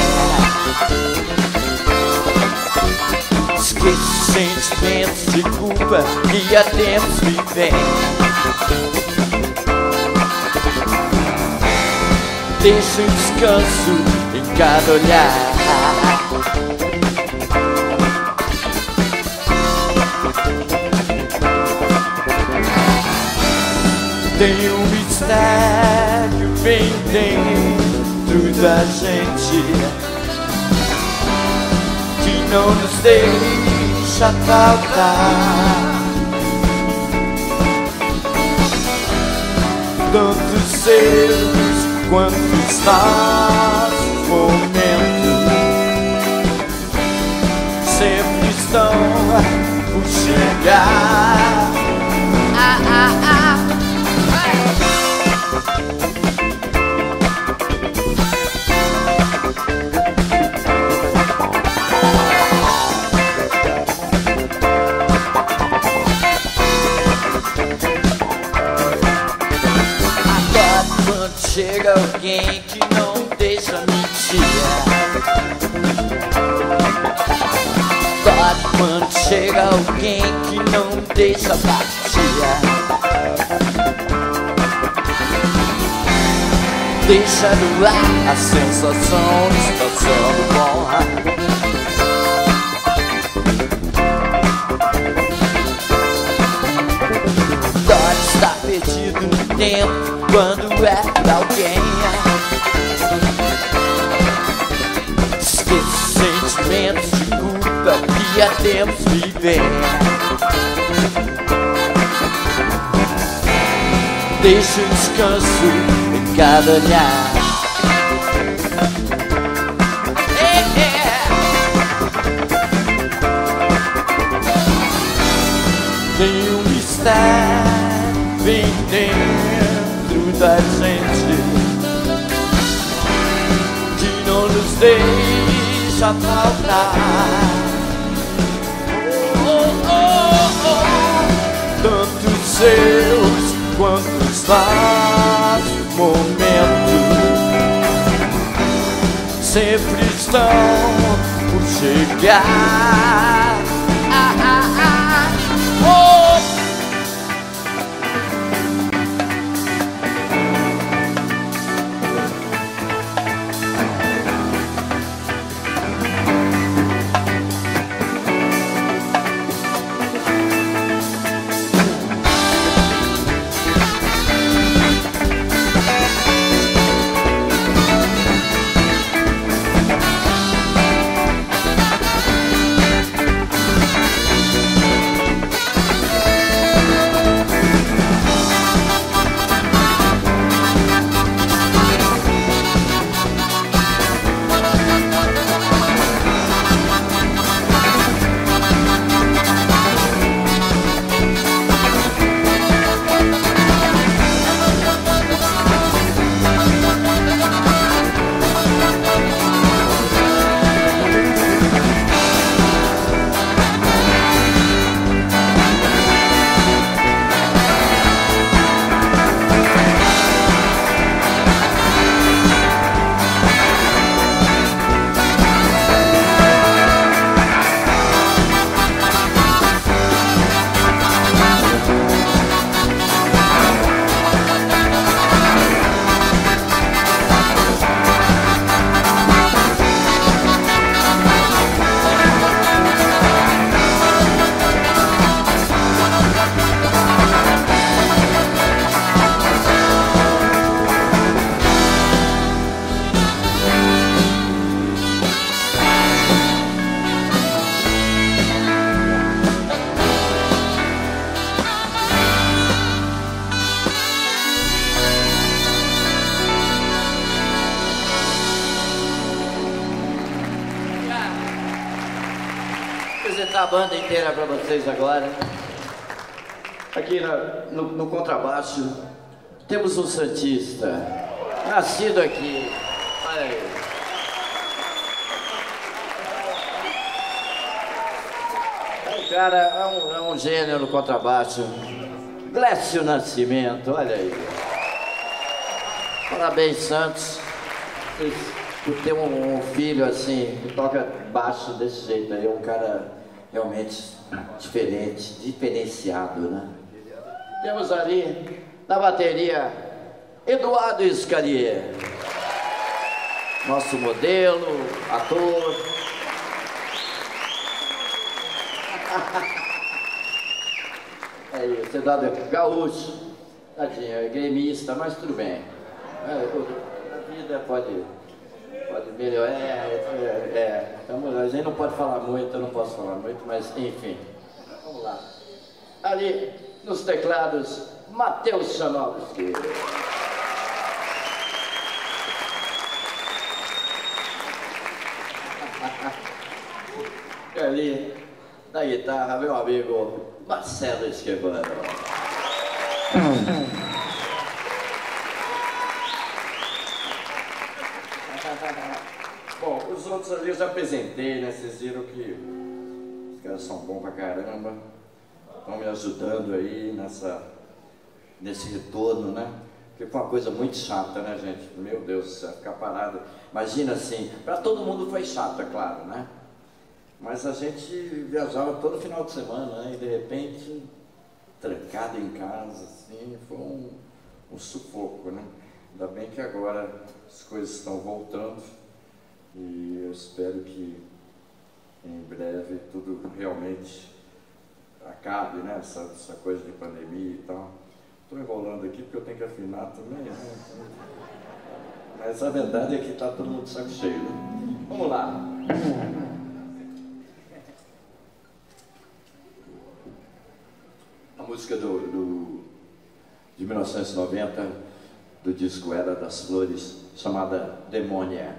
Esqueço sentimentos de culpa que há tempos me vem. Deixo um descanso em cada olhar. Tem um mistério bem dentro da gente que não nos deixa faltar. Tantos erros quantos nossos momentos sempre estão por chegar. Ah, ah, ah. Chega alguém que não deixa mentir. Adoro quando chega alguém que não deixa vazia. Deixa no ar a sensação de estar sendo bom. Adoro estar perdido no tempo quando é pra alguém. Esqueço sentimentos de culpa que há tempos vivem. Deixo um descanso em cada olhar. É, é. Tem um mistério bem dentro da gente que não nos deixa faltar. Oh, oh, oh. Tantos seus quantos nossos momentos sempre estão por chegar. Ah, ah, ah. Oh. apresentar a banda inteira para vocês agora. Aqui na, no, no contrabaixo temos um santista, nascido aqui. Olha aí. O cara é um, é um gênio no contrabaixo. Glécio Nascimento, olha aí. Parabéns, Santos, por ter um, um filho assim, que toca baixo desse jeito aí. É um cara realmente diferente, diferenciado, né? Temos ali, na bateria, Eduardo Iscarier, nosso modelo, ator. É isso, Eduardo é gaúcho, tadinho, é gremista, mas tudo bem. É, a vida pode, pode melhorar, é, é, é. Então, a gente não pode falar muito, eu não posso falar muito, mas enfim. Vamos lá. Ali, nos teclados, Matheus Chanovski. Ali, na guitarra, meu amigo Marcelo Esquivano. Bom, os outros ali eu já apresentei, né? Vocês viram que os caras são bons pra caramba. Estão me ajudando aí nessa, nesse retorno, né? Porque foi uma coisa muito chata, né, gente? Meu Deus do céu, ficar parado. Imagina assim, pra todo mundo foi chato, é claro, né? Mas a gente viajava todo final de semana, né? E de repente, trancado em casa, assim, foi um, um sufoco, né? Ainda bem que agora as coisas estão voltando e eu espero que em breve tudo realmente acabe, né? Essa, essa coisa de pandemia e tal. Estou enrolando aqui porque eu tenho que afinar também, né? Mas a verdade é que está todo mundo de saco cheio, né? Vamos lá. A música do, do, de mil novecentos e noventa, do disco Era das Flores, chamada Demônia.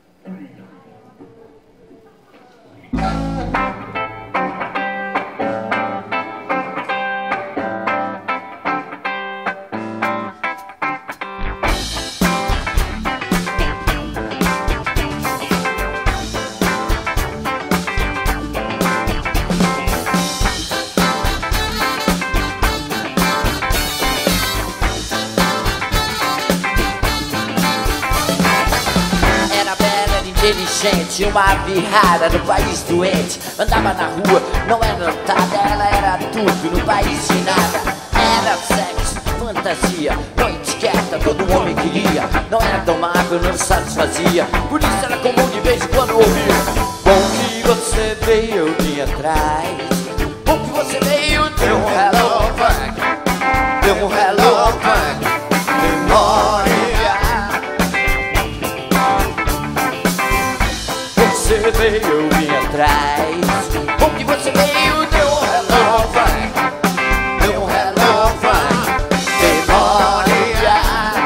Inteligente, uma birrada no país doente. Andava na rua, não era notada, ela era tudo no país de nada. Era sexo, fantasia, noite quieta, todo homem queria. Não era tomável, não satisfazia, por isso era comum de vez em quando ouvir. Bom que você veio, eu vim atrás. Bom que você veio, deu um hello funk, deu um hello funk, memória. Você veio, eu vim atrás. Bom que você veio, deu um hello funk, deu um hello funk, memória.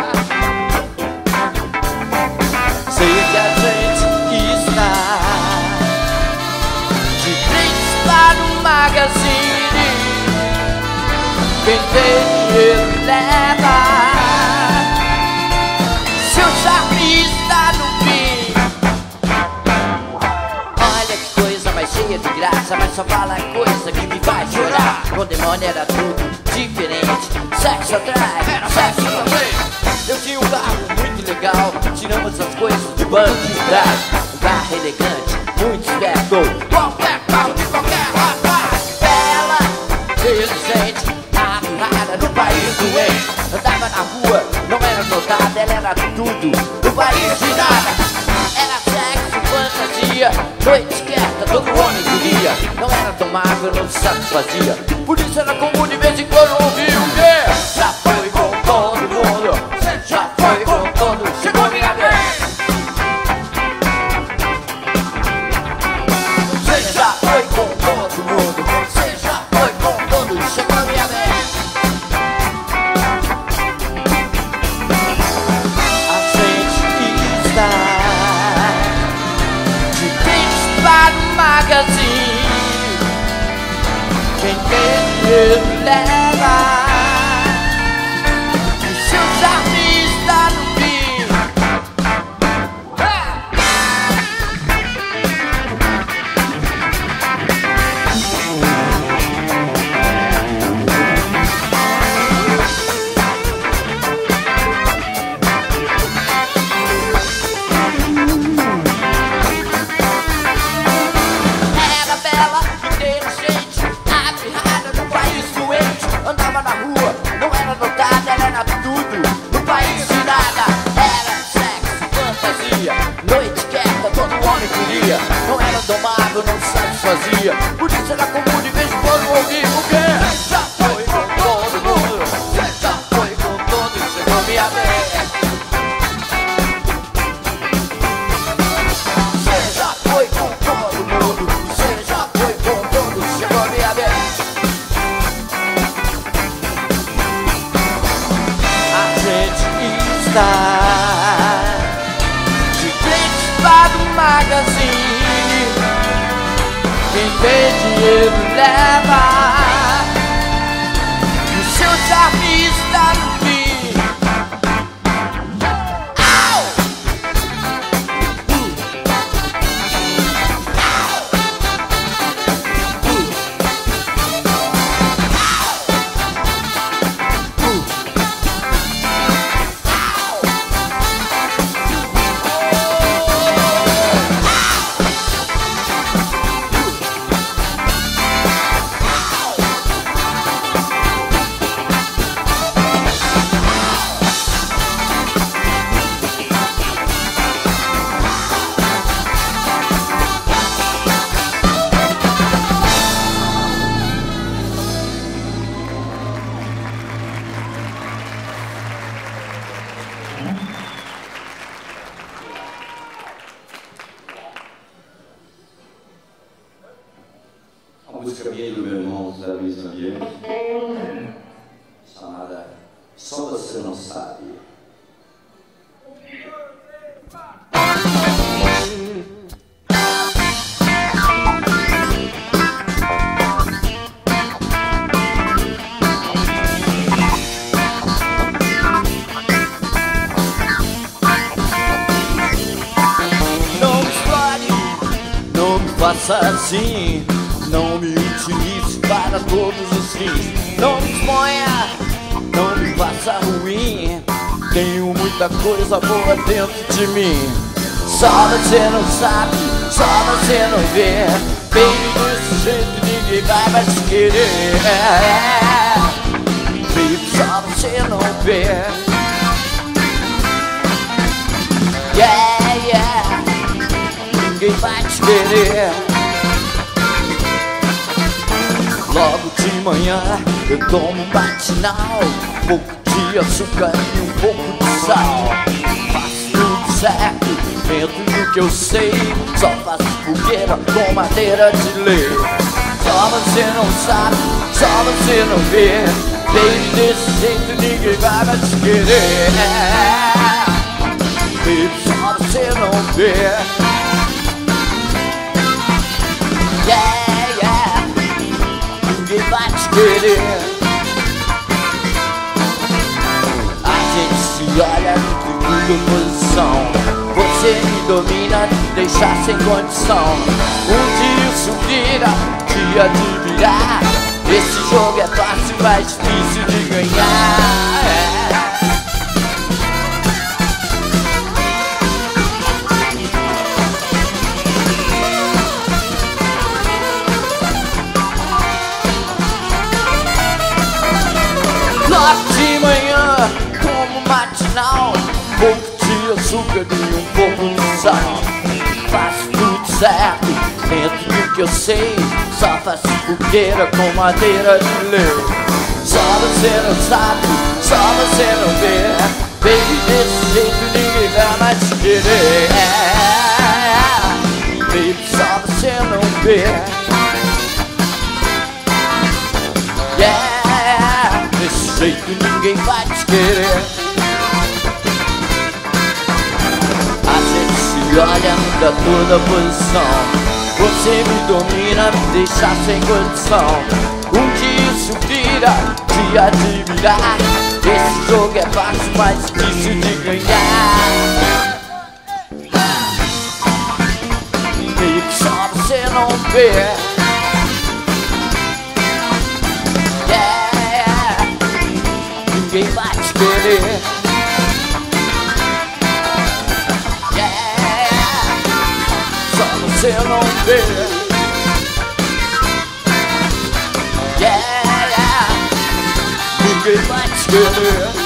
Sei que a gente está de frente para o magazine. Quem tem dinheiro leva. Seu charme está no fim. Cheia de graça, mas só fala coisa que me faz chorar. Com demônio era tudo diferente. Sexo atrás, era sexo também. Eu tinha um carro muito legal, tiramos as coisas do banco de trás. Um carro elegante, muito esperto, qualquer carro de qualquer rapaz. Bela, inteligente, arrumada no país doente. Andava na rua, não era notada, ela era tudo no país de nada. Era sexo, fantasia, noite quieta, todo homem queria. Não era tomável, não se satisfazia, por isso era comum de vez em quando ouvir o quê? Já foi com todo mundo, já foi com todo, chegou minha vez. Você já foi com todo mundo, você já foi com todo, chegou minha vez. A gente está para o magazine. dinheiro leva, o seu charme está no fim. Era bela, inteligente, abirrada no país doente. Andava na rua, não era notada, ela era tudo no país de nada. Era sexo, fantasia, noite quieta, todo homem queria. Não era domável, não satisfazia, por isso era comum de vez em quando ouvir o quê? Já foi com todo mundo, já foi com todo e chegou minha vez. Você já foi com todo mundo, você já foi com todo, chegou minha vez. A gente está de frente para o magazine. Quem tem dinheiro leva, o seu charme está no fim. Au! Uma música minha do meu irmão Zé Luiz Zambier, chamada Só Você Não Sabe. Não me explore, não me faça assim. Não me utilize para todos os fins. Não me exponha, não me faça ruim. Tenho muita coisa boa dentro de mim. Só você não sabe, só você não vê. Baby, desse jeito ninguém vai mais te querer. Baby, só você não vê. Yeah, yeah, ninguém vai te querer. Logo de manhã eu tomo um matinal, um pouco de açúcar e um pouco de sal. Faço tudo certo, dentro do que eu sei. Só faço fogueira com madeira de lei. Só você não sabe, só você não vê. Baby, desse jeito ninguém vai mais te querer. Baby, só você não vê. Yeah, yeah, ninguém vai te querer. A gente se olha no tudo posição. Você me domina, me deixa sem condição. Um dia isso vira, dia de virar. Esse jogo é fácil, mas difícil de ganhar. Logo de manhã, como matinal, um pouco de açúcar e um pouco de sal. Faço tudo certo, dentro do que eu sei. Só faço fogueira com madeira de lei. Só você não sabe, só você não vê. Baby, desse jeito ninguém vai mais te querer. Baby, só você não vê. Yeah, desse jeito ninguém vai te querer. A gente se olha, muda toda a posição. Você me domina, me deixa sem condição. Um dia isso vira. admirar, te admirar. Esse jogo é fácil, mas difícil de ganhar. Meio que só você não vê. Yeah, ninguém vai te querer. Yeah, só você não vê. Yeah, ninguém vai te querer.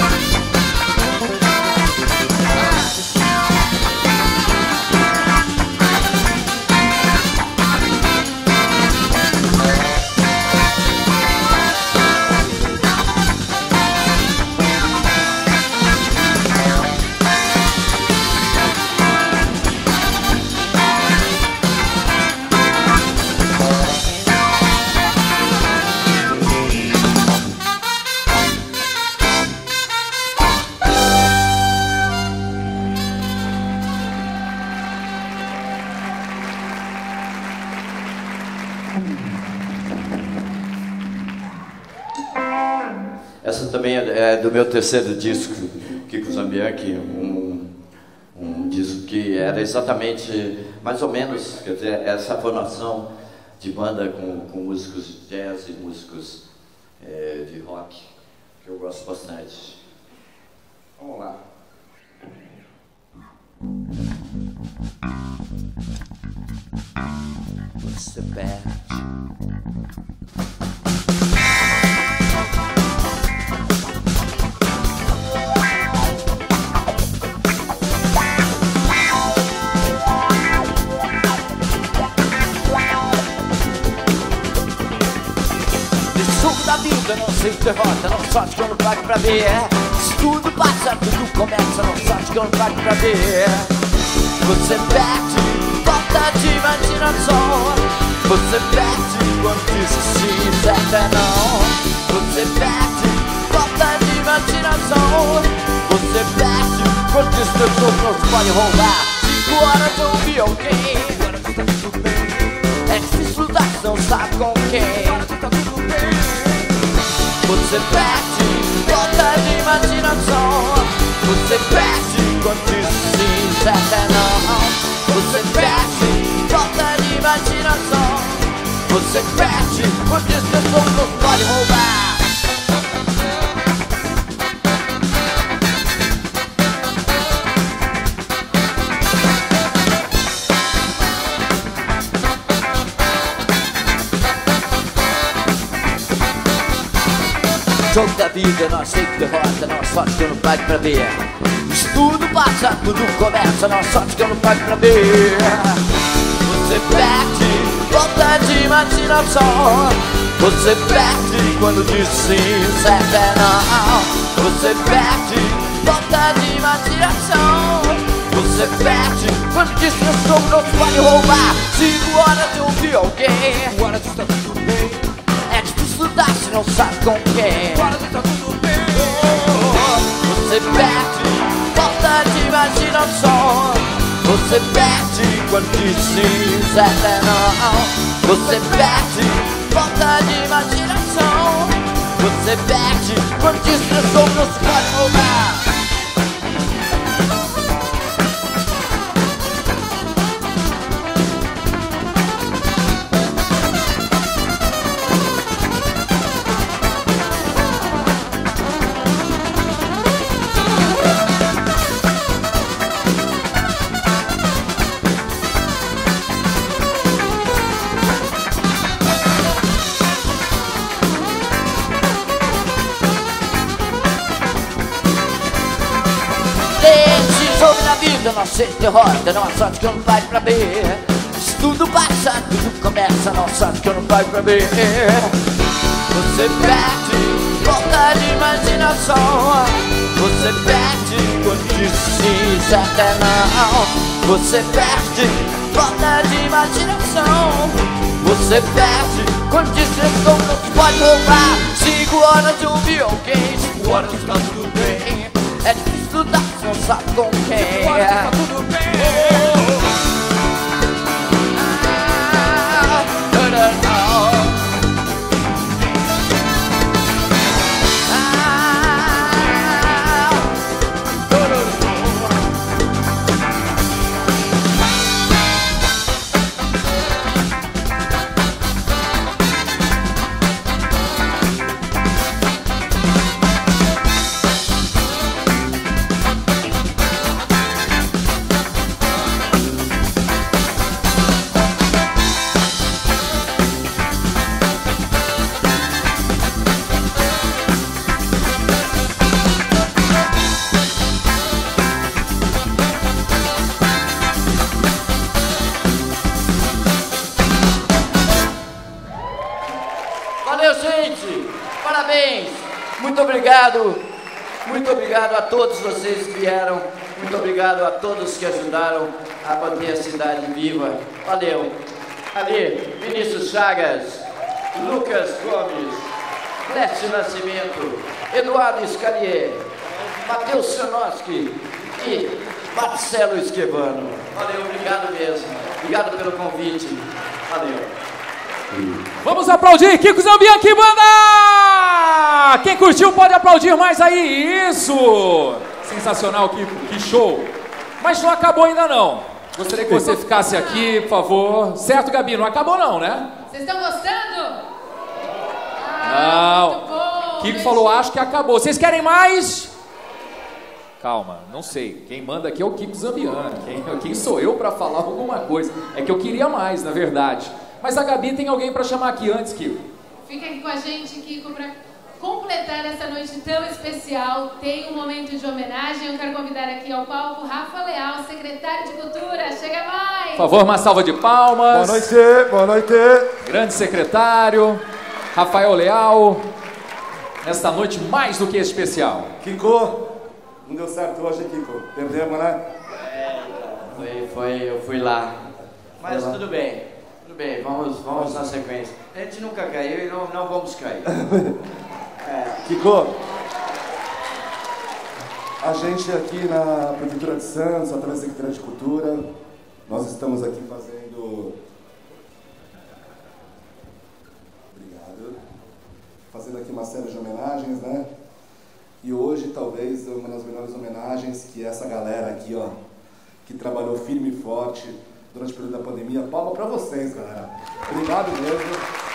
Essa também é do meu terceiro disco, Kiko Zambianchi, um, um disco que era exatamente, mais ou menos, quer dizer, essa formação de banda com, com músicos de jazz e músicos é, de rock, que eu gosto bastante. Vamos lá. Você perde. vida não se derrota, não sorte que eu não pago pra ver. Se tudo passa, tudo começa, não sorte que eu não pago pra ver. Você perde, falta de imaginação. Você perde quando diz sim, certo é não. Você perde, falta de imaginação. Você perde quando diz que os outros podem roubar. Cinco horas eu ouvi alguém. Agora tá tudo bem. É difícil dar, não sabe com quem. Agora tá tudo bem. Você perde, falta de imaginação. Você perde quando diz sim, certo é não. Você perde, falta de imaginação. Você perde quando diz que os outros podem roubar. Jogo da vida, não aceito derrota, não sorte que eu não pago pra ver. Isso tudo passa, tudo começa, não sorte que eu não pago pra ver. Você perde, falta de imaginação. Você perde quando diz sim, certo é não. Você perde, falta de imaginação. Você perde quando diz que o jogo não pode roubar. Cinco horas eu ouvi alguém. Agora está tudo bem. É difícil estudar se não sabe com quem. Agora tá tudo bem. Você perde, falta de imaginação. Você perde quando diz sim, certo é não. Você perde, falta de imaginação. Você perde quando diz que os outros podem roubar. Não aceito derrota, não há sorte que eu não pago pra ver. Se tudo passa, tudo começa, não há sorte que eu não pago pra ver. Você perde, falta de imaginação. Você perde quando diz sim, certo é não. Você perde, falta de imaginação. Você perde quando diz que os outros podem roubar. Cinco horas eu ouvi alguém, cinco horas está tudo bem. É difícil estudar, não sabe com quem. Agora tá tudo bem. Ah, não, não. obrigado. Muito obrigado a todos vocês que vieram. Muito obrigado a todos que ajudaram a manter a cidade viva. Valeu. Ali, Vinícius Chagas, Lucas Gomes, Lécio Nascimento, Eduardo Scalier, Matheus Sianoski e Marcelo Esquivano. Valeu, obrigado mesmo. Obrigado pelo convite. Valeu. Vamos aplaudir Kiko Zambianchi Banda! Quem curtiu pode aplaudir mais aí, isso! Sensacional, Kiko, que show! Mas não acabou ainda não. Gostaria que você ficasse aqui, por favor. Certo, Gabi? Não acabou não, né? Vocês estão gostando? Ah, muito bom. Kiko falou, acho que acabou. Vocês querem mais? Calma, não sei. Quem manda aqui é o Kiko Zambianchi. Quem, quem sou eu para falar alguma coisa? É que eu queria mais, na verdade. Mas a Gabi tem alguém para chamar aqui antes, Kiko. Fica aqui com a gente, Kiko, para completar essa noite tão especial. Tem um momento de homenagem. Eu quero convidar aqui ao palco Rafa Leal, secretário de Cultura. Chega mais! Por favor, uma salva de palmas. Boa noite, boa noite. Grande secretário, Rafael Leal. Nesta noite mais do que especial. Kiko, não deu certo hoje, Kiko. Perdemos, né? É, foi, foi, eu fui lá. Mas tudo bem, tudo bem, vamos, vamos na sequência. A gente nunca caiu e não, não vamos cair. É. Kiko, a gente aqui na Prefeitura de Santos, através da Secretaria de Cultura, nós estamos aqui fazendo... Obrigado. Fazendo aqui uma série de homenagens, né? E hoje, talvez, uma das melhores homenagens, que é essa galera aqui, ó, que trabalhou firme e forte durante o período da pandemia. Palma pra vocês, galera. Obrigado mesmo.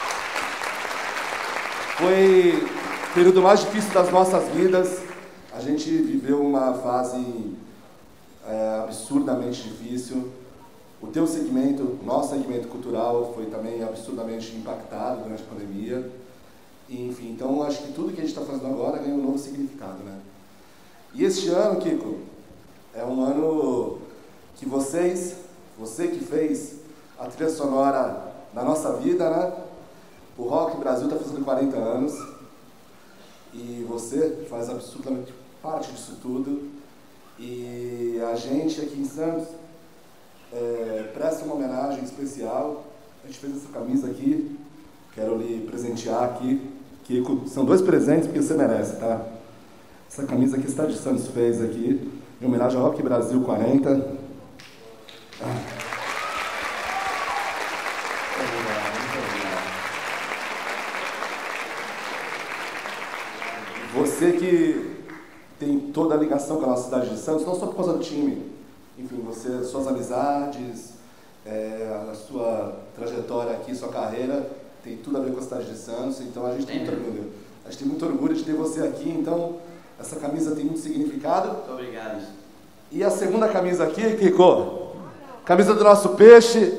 Foi o período mais difícil das nossas vidas. A gente viveu uma fase é, absurdamente difícil. O teu segmento, o nosso segmento cultural, foi também absurdamente impactado durante a pandemia. E, enfim, então acho que tudo que a gente está fazendo agora ganha um novo significado, né? E este ano, Kiko, é um ano que vocês, você que fez a trilha sonora da nossa vida, né? O Rock Brasil está fazendo quarenta anos e você faz absolutamente parte disso tudo. E a gente aqui em Santos é, presta uma homenagem especial. A gente fez essa camisa aqui. Quero lhe presentear aqui, Kiko. São dois presentes porque você merece, tá? Essa camisa que Estado de Santos fez aqui, em homenagem ao Rock Brasil quarenta. Ah. Você que tem toda a ligação com a nossa cidade de Santos, não só por causa do time. Enfim, você, suas amizades, é, a sua trajetória aqui, sua carreira, tem tudo a ver com a cidade de Santos, então a gente tem muito orgulho. A gente tem muito orgulho de ter você aqui, então essa camisa tem muito significado. Muito obrigado. E a segunda camisa aqui, Kiko, camisa do nosso peixe,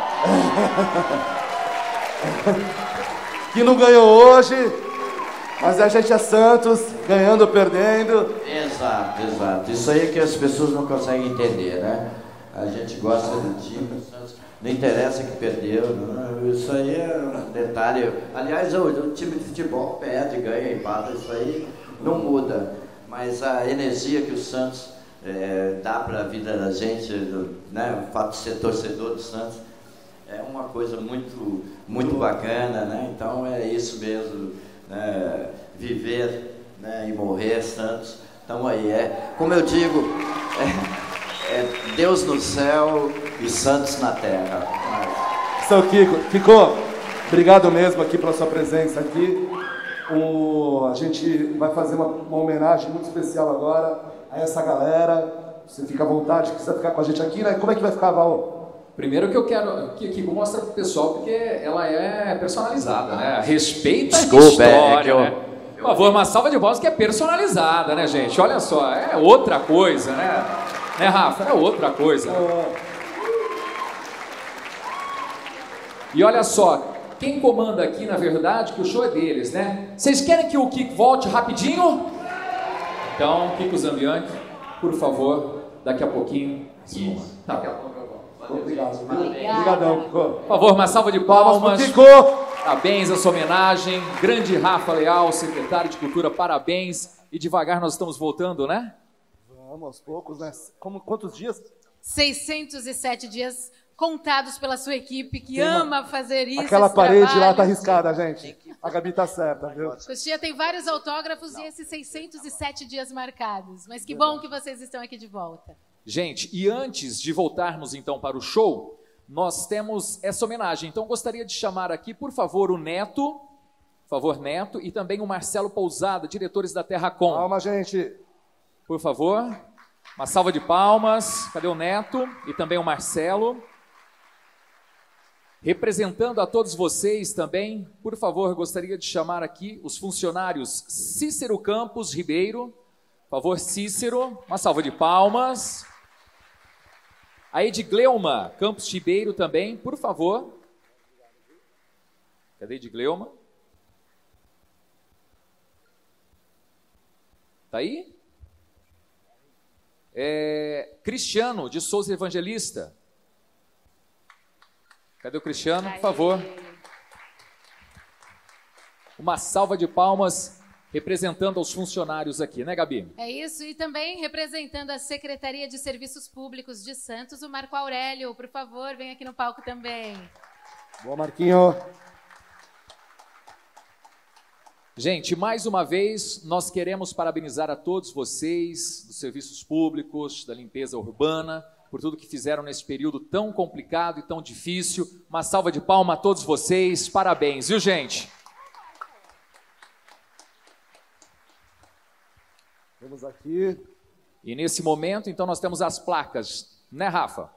que não ganhou hoje, mas a gente é Santos, ganhando ou perdendo. Exato, exato. Isso aí é que as pessoas não conseguem entender, né? A gente gosta do time, Santos. Não interessa que perdeu, não. Isso aí é um detalhe. Aliás, o, o time de futebol perde, ganha, empata, isso aí não muda. Mas a energia que o Santos é, dá para a vida da gente, né? O fato de ser torcedor do Santos, é uma coisa muito, muito bacana, né? Então é isso mesmo, né? Viver, né? E morrer, Santos. Então aí, é, como eu digo, é, é Deus no céu e Santos na terra. São Kiko, Kiko, obrigado mesmo aqui pela sua presença aqui. O, a gente vai fazer uma, uma homenagem muito especial agora a essa galera. Você fica à vontade, quiser ficar com a gente aqui, né? Como é que vai ficar, Val? Primeiro que eu quero que Kiko mostra pro pessoal, porque ela é personalizada, né? Respeita Desculpa, a história, é que eu... né? Por favor, uma salva de palmas que é personalizada, né, gente? Olha só, é outra coisa, né? Né, Rafa? É outra coisa. E olha só, quem comanda aqui, na verdade, que o show é deles, né? Vocês querem que o Kiko volte rapidinho? Então, Kiko Zambianchi, por favor, daqui a pouquinho. Isso. Daqui a pouco eu volto. Obrigado. Obrigadão, Kiko. Por favor, uma salva de palmas. Palmas pro Kiko. Parabéns a sua homenagem. Grande Rafa Leal, secretário de Cultura, parabéns. E devagar nós estamos voltando, né? Vamos aos poucos, né? Como, quantos dias? seiscentos e sete dias contados pela sua equipe, que Tem uma- ama fazer isso. Aquela esse parede lá trabalho. tá riscada, gente. A Gabi tá certa, viu? Coxinha tem vários autógrafos e esses seiscentos e sete dias marcados. Mas que bom que vocês estão aqui de volta. Gente, e antes de voltarmos então para o show, nós temos essa homenagem. Então gostaria de chamar aqui, por favor, o Neto, por favor, Neto, e também o Marcelo Pousada, diretores da Terracom. Calma, gente. Por favor, uma salva de palmas. Cadê o Neto? E também o Marcelo. Representando a todos vocês também, por favor, gostaria de chamar aqui os funcionários Cícero Campos Ribeiro. Por favor, Cícero, uma salva de palmas. A Edgleuma Campos Ribeiro também, por favor. Cadê a Edgleuma? Tá aí? É, Cristiano de Souza Evangelista. Cadê o Cristiano? Por favor. Uma salva de palmas representando aos funcionários aqui, né, Gabi? É isso, e também representando a Secretaria de Serviços Públicos de Santos, o Marco Aurélio. Por favor, vem aqui no palco também. Boa, Marquinho. Gente, mais uma vez, nós queremos parabenizar a todos vocês dos serviços públicos, da limpeza urbana, por tudo que fizeram nesse período tão complicado e tão difícil. Uma salva de palmas a todos vocês. Parabéns, viu, gente? Vamos aqui. E nesse momento, então, nós temos as placas, né, Rafa?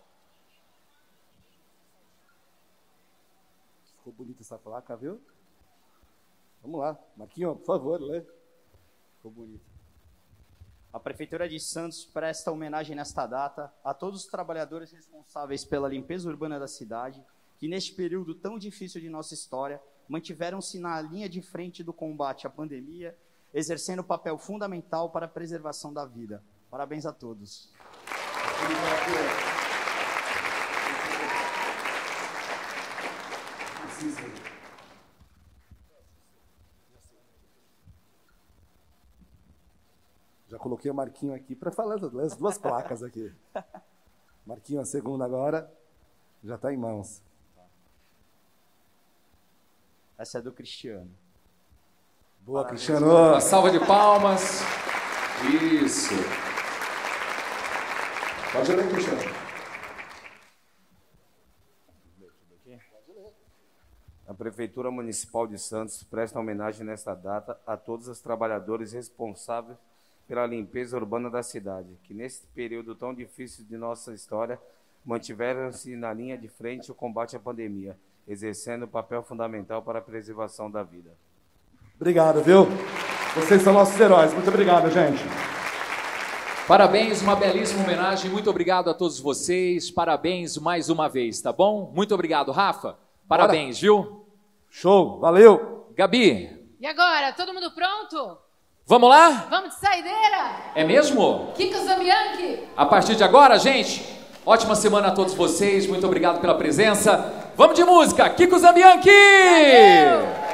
Ficou bonita essa placa, viu? Vamos lá. Marquinho, por favor, lê. Ficou bonito. A Prefeitura de Santos presta homenagem nesta data a todos os trabalhadores responsáveis pela limpeza urbana da cidade, que neste período tão difícil de nossa história, mantiveram-se na linha de frente do combate à pandemia, exercendo papel fundamental para a preservação da vida. Parabéns a todos. Já coloquei o Marquinho aqui para falar as duas placas aqui. Marquinho, a segunda agora, já está em mãos. Essa é do Cristiano. Boa, Cristiano. Uma salva de palmas. Isso. Pode ler, Cristiano. A Prefeitura Municipal de Santos presta homenagem nesta data a todos os trabalhadores responsáveis pela limpeza urbana da cidade, que nesse período tão difícil de nossa história, mantiveram-se na linha de frente o combate à pandemia, exercendo papel fundamental para a preservação da vida. Obrigado, viu? Vocês são nossos heróis. Muito obrigado, gente. Parabéns, uma belíssima homenagem. Muito obrigado a todos vocês. Parabéns mais uma vez, tá bom? Muito obrigado, Rafa. Parabéns, Bora. Viu? Show, valeu. Gabi. E agora, todo mundo pronto? Vamos lá? Vamos de saideira? É mesmo? Kiko Zambianchi. A partir de agora, gente, ótima semana a todos vocês. Muito obrigado pela presença. Vamos de música. Kiko Zambianchi. Valeu.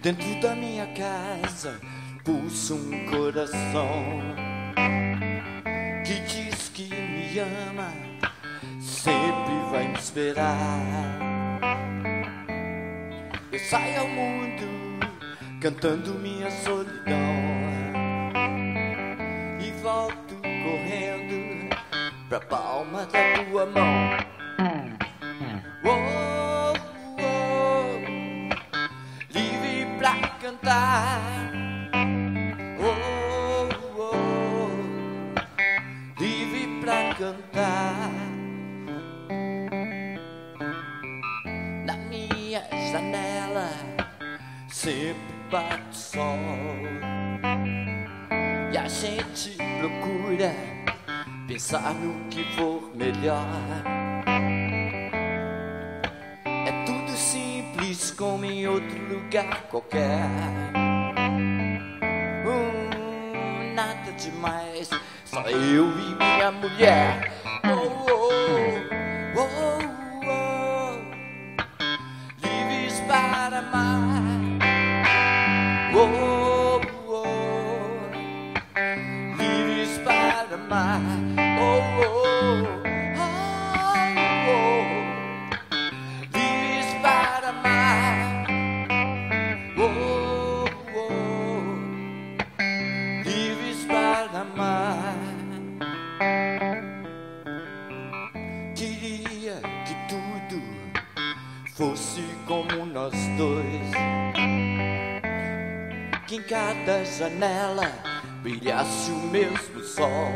Dentro da minha casa pulsa um coração que diz que me ama, sempre vai me esperar. Eu saio ao mundo cantando minha solidão e volto correndo pra palma da tua mão. Oh, oh, livre pra cantar. Oh, oh, livre pra cantar. Na minha janela sempre bate sol e a gente procura pensar no que for melhor. É tudo simples como em outro lugar qualquer. Hum, nada demais, só eu e minha mulher. Oh, oh, oh, oh, livres para amar. Oh, oh, livres para amar. Oh, oh, oh, oh, livres para amar. Oh, oh, livres para amar. Queria que tudo fosse como nós dois, que em cada janela brilhasse o mesmo sol,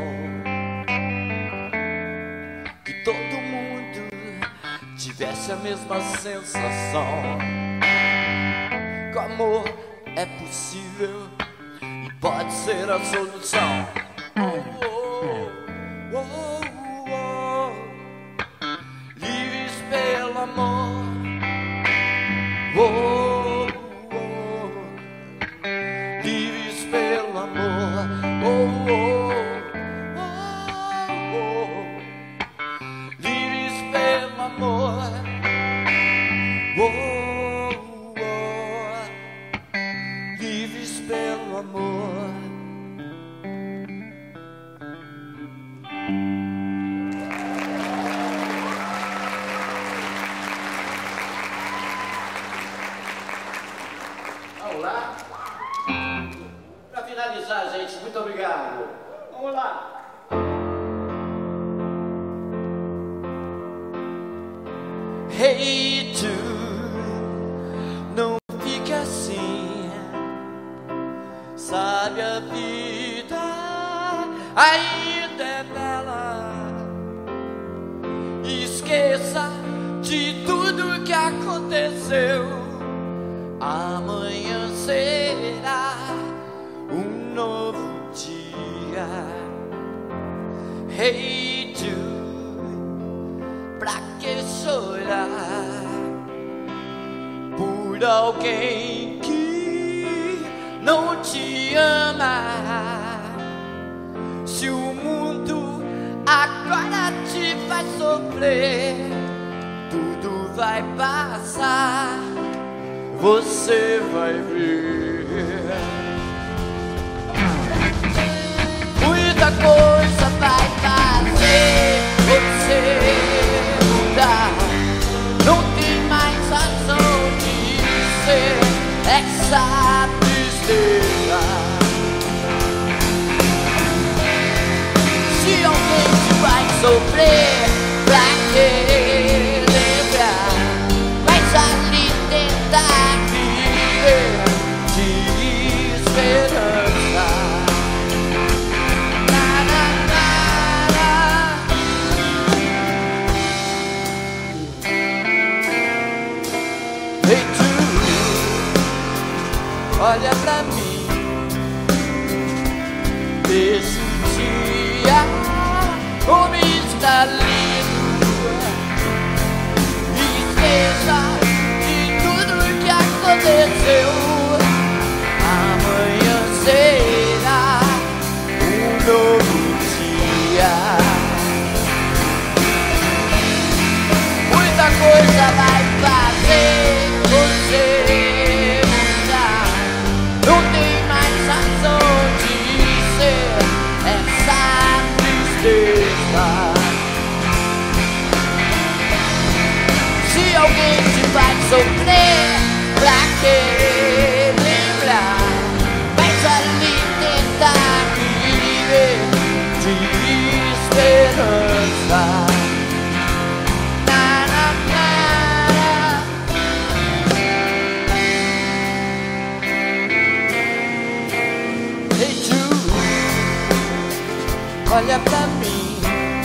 que todo mundo tivesse a mesma sensação. Que o amor é possível e pode ser a solução. Oh, oh, oh, oh, livres pelo amor. Oh, oh, livres pelo amor. Oh, oh, oh, oh, livres pelo amor. Oh, oh, livres pelo amor. Vamos lá? Para finalizar, gente, muito obrigado. Vamos lá. Hey, Jude, não fique assim. Sabe, a vida ainda é bela. Esqueça de tudo que aconteceu. Amanhã será um novo dia. Hey, Jude, pra que chorar por alguém que não te ama? Se o mundo agora te faz sofrer, tudo vai passar, você vai ver. Muita coisa vai fazer você mudar. Não tem mais razão de ser essa tristeza. Se alguém te faz sofrer, pra que lembrar? Mas ali tentar viver de esperança. Na, na, na, na. Hey, Jude, olha pra mim, deixa um dia como está lindo. Esqueça de tudo que aconteceu. Amanhã será um novo dia. Muita coisa vai fazer você mudar. sofrer, pra que lembrar? Mas ali tentar viver de esperança. Na, na, na. Hey Jude, olha pra mim,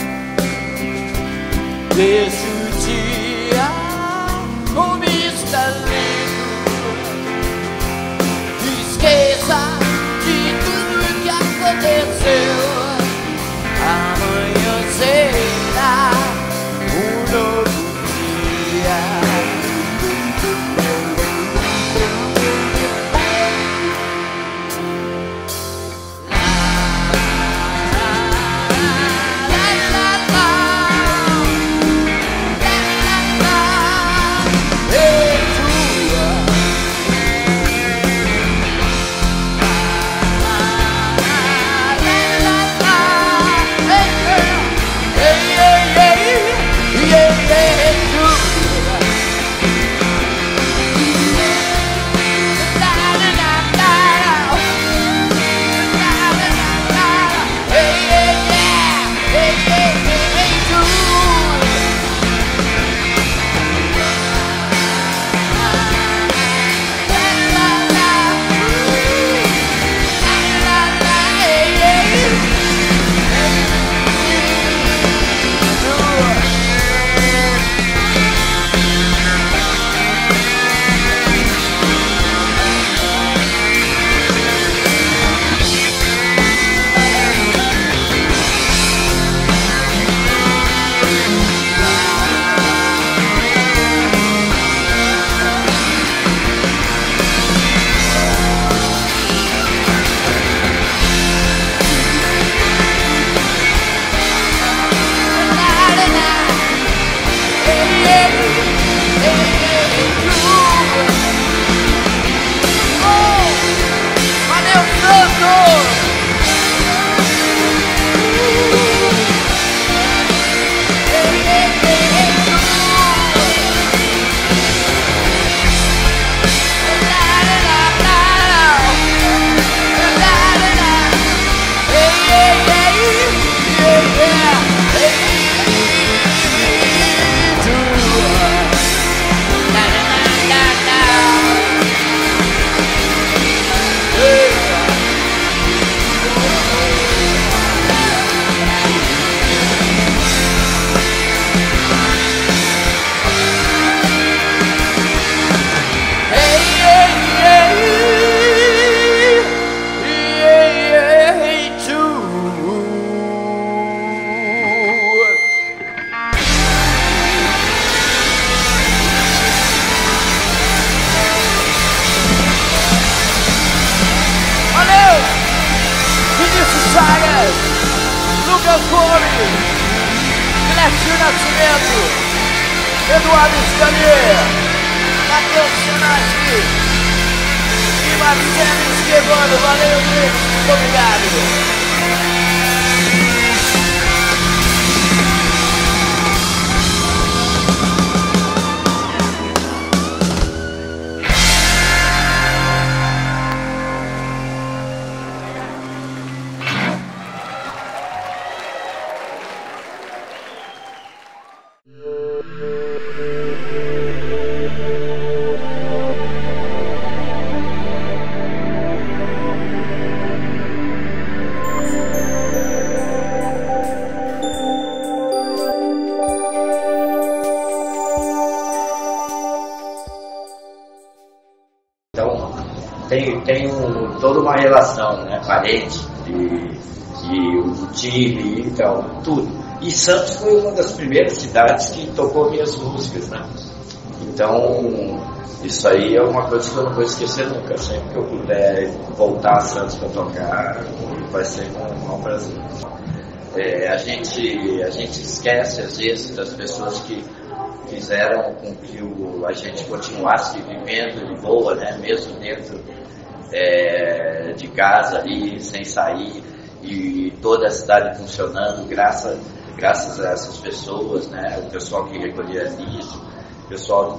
vejo o dia como está lindo. Esqueça de tudo que aconteceu. Amanhã será um novo dia. Eduardo Scalier, Matheus Senati e Marcelo Esquivano. Valeu, gente. Muito obrigado. Tem, tem um, toda uma relação, né, parente, de, de, o time, então, tudo. E Santos foi uma das primeiras cidades que tocou minhas músicas, né? Então, isso aí é uma coisa que eu não vou esquecer nunca. Sempre que eu puder voltar a Santos para tocar, vai ser um, um prazer. É, a, gente, a gente esquece, às vezes, das pessoas que fizeram com que o, a gente continuasse vivendo de boa, né? Mesmo dentro é, de casa ali, sem sair, e toda a cidade funcionando, graças, graças a essas pessoas, né? O pessoal que recolhia lixo, o pessoal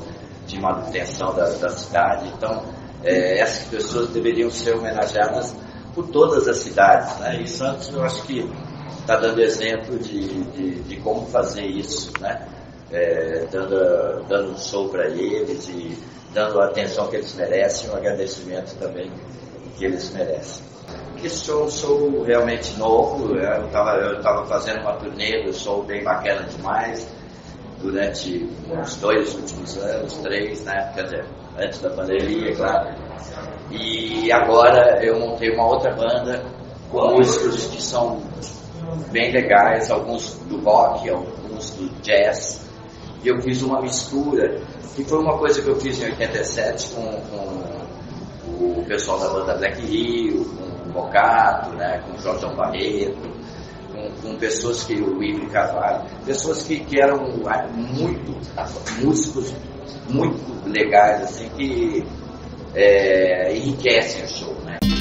de manutenção da, da cidade. Então, é, essas pessoas deveriam ser homenageadas por todas as cidades, né? E Santos, eu acho que está dando exemplo de, de, de como fazer isso, né? É, dando, dando um show para eles e dando a atenção que eles merecem, um agradecimento também que eles merecem. Esse show é um show realmente novo, eu estava eu tava fazendo uma turnê do show bem bacana demais, durante uns dois últimos anos, três, né? Quer dizer, antes da pandemia, claro. E agora eu montei uma outra banda com músicos que são bem legais, alguns do rock, alguns do jazz. E eu fiz uma mistura, que foi uma coisa que eu fiz em oitenta e sete com, com o pessoal da banda Black Rio, com o Bocato, né, com o Jorge Barreto, com, com pessoas que o Ivo Carvalho, pessoas que, que eram muito, músicos muito legais, assim, que é, enriquecem o show, né?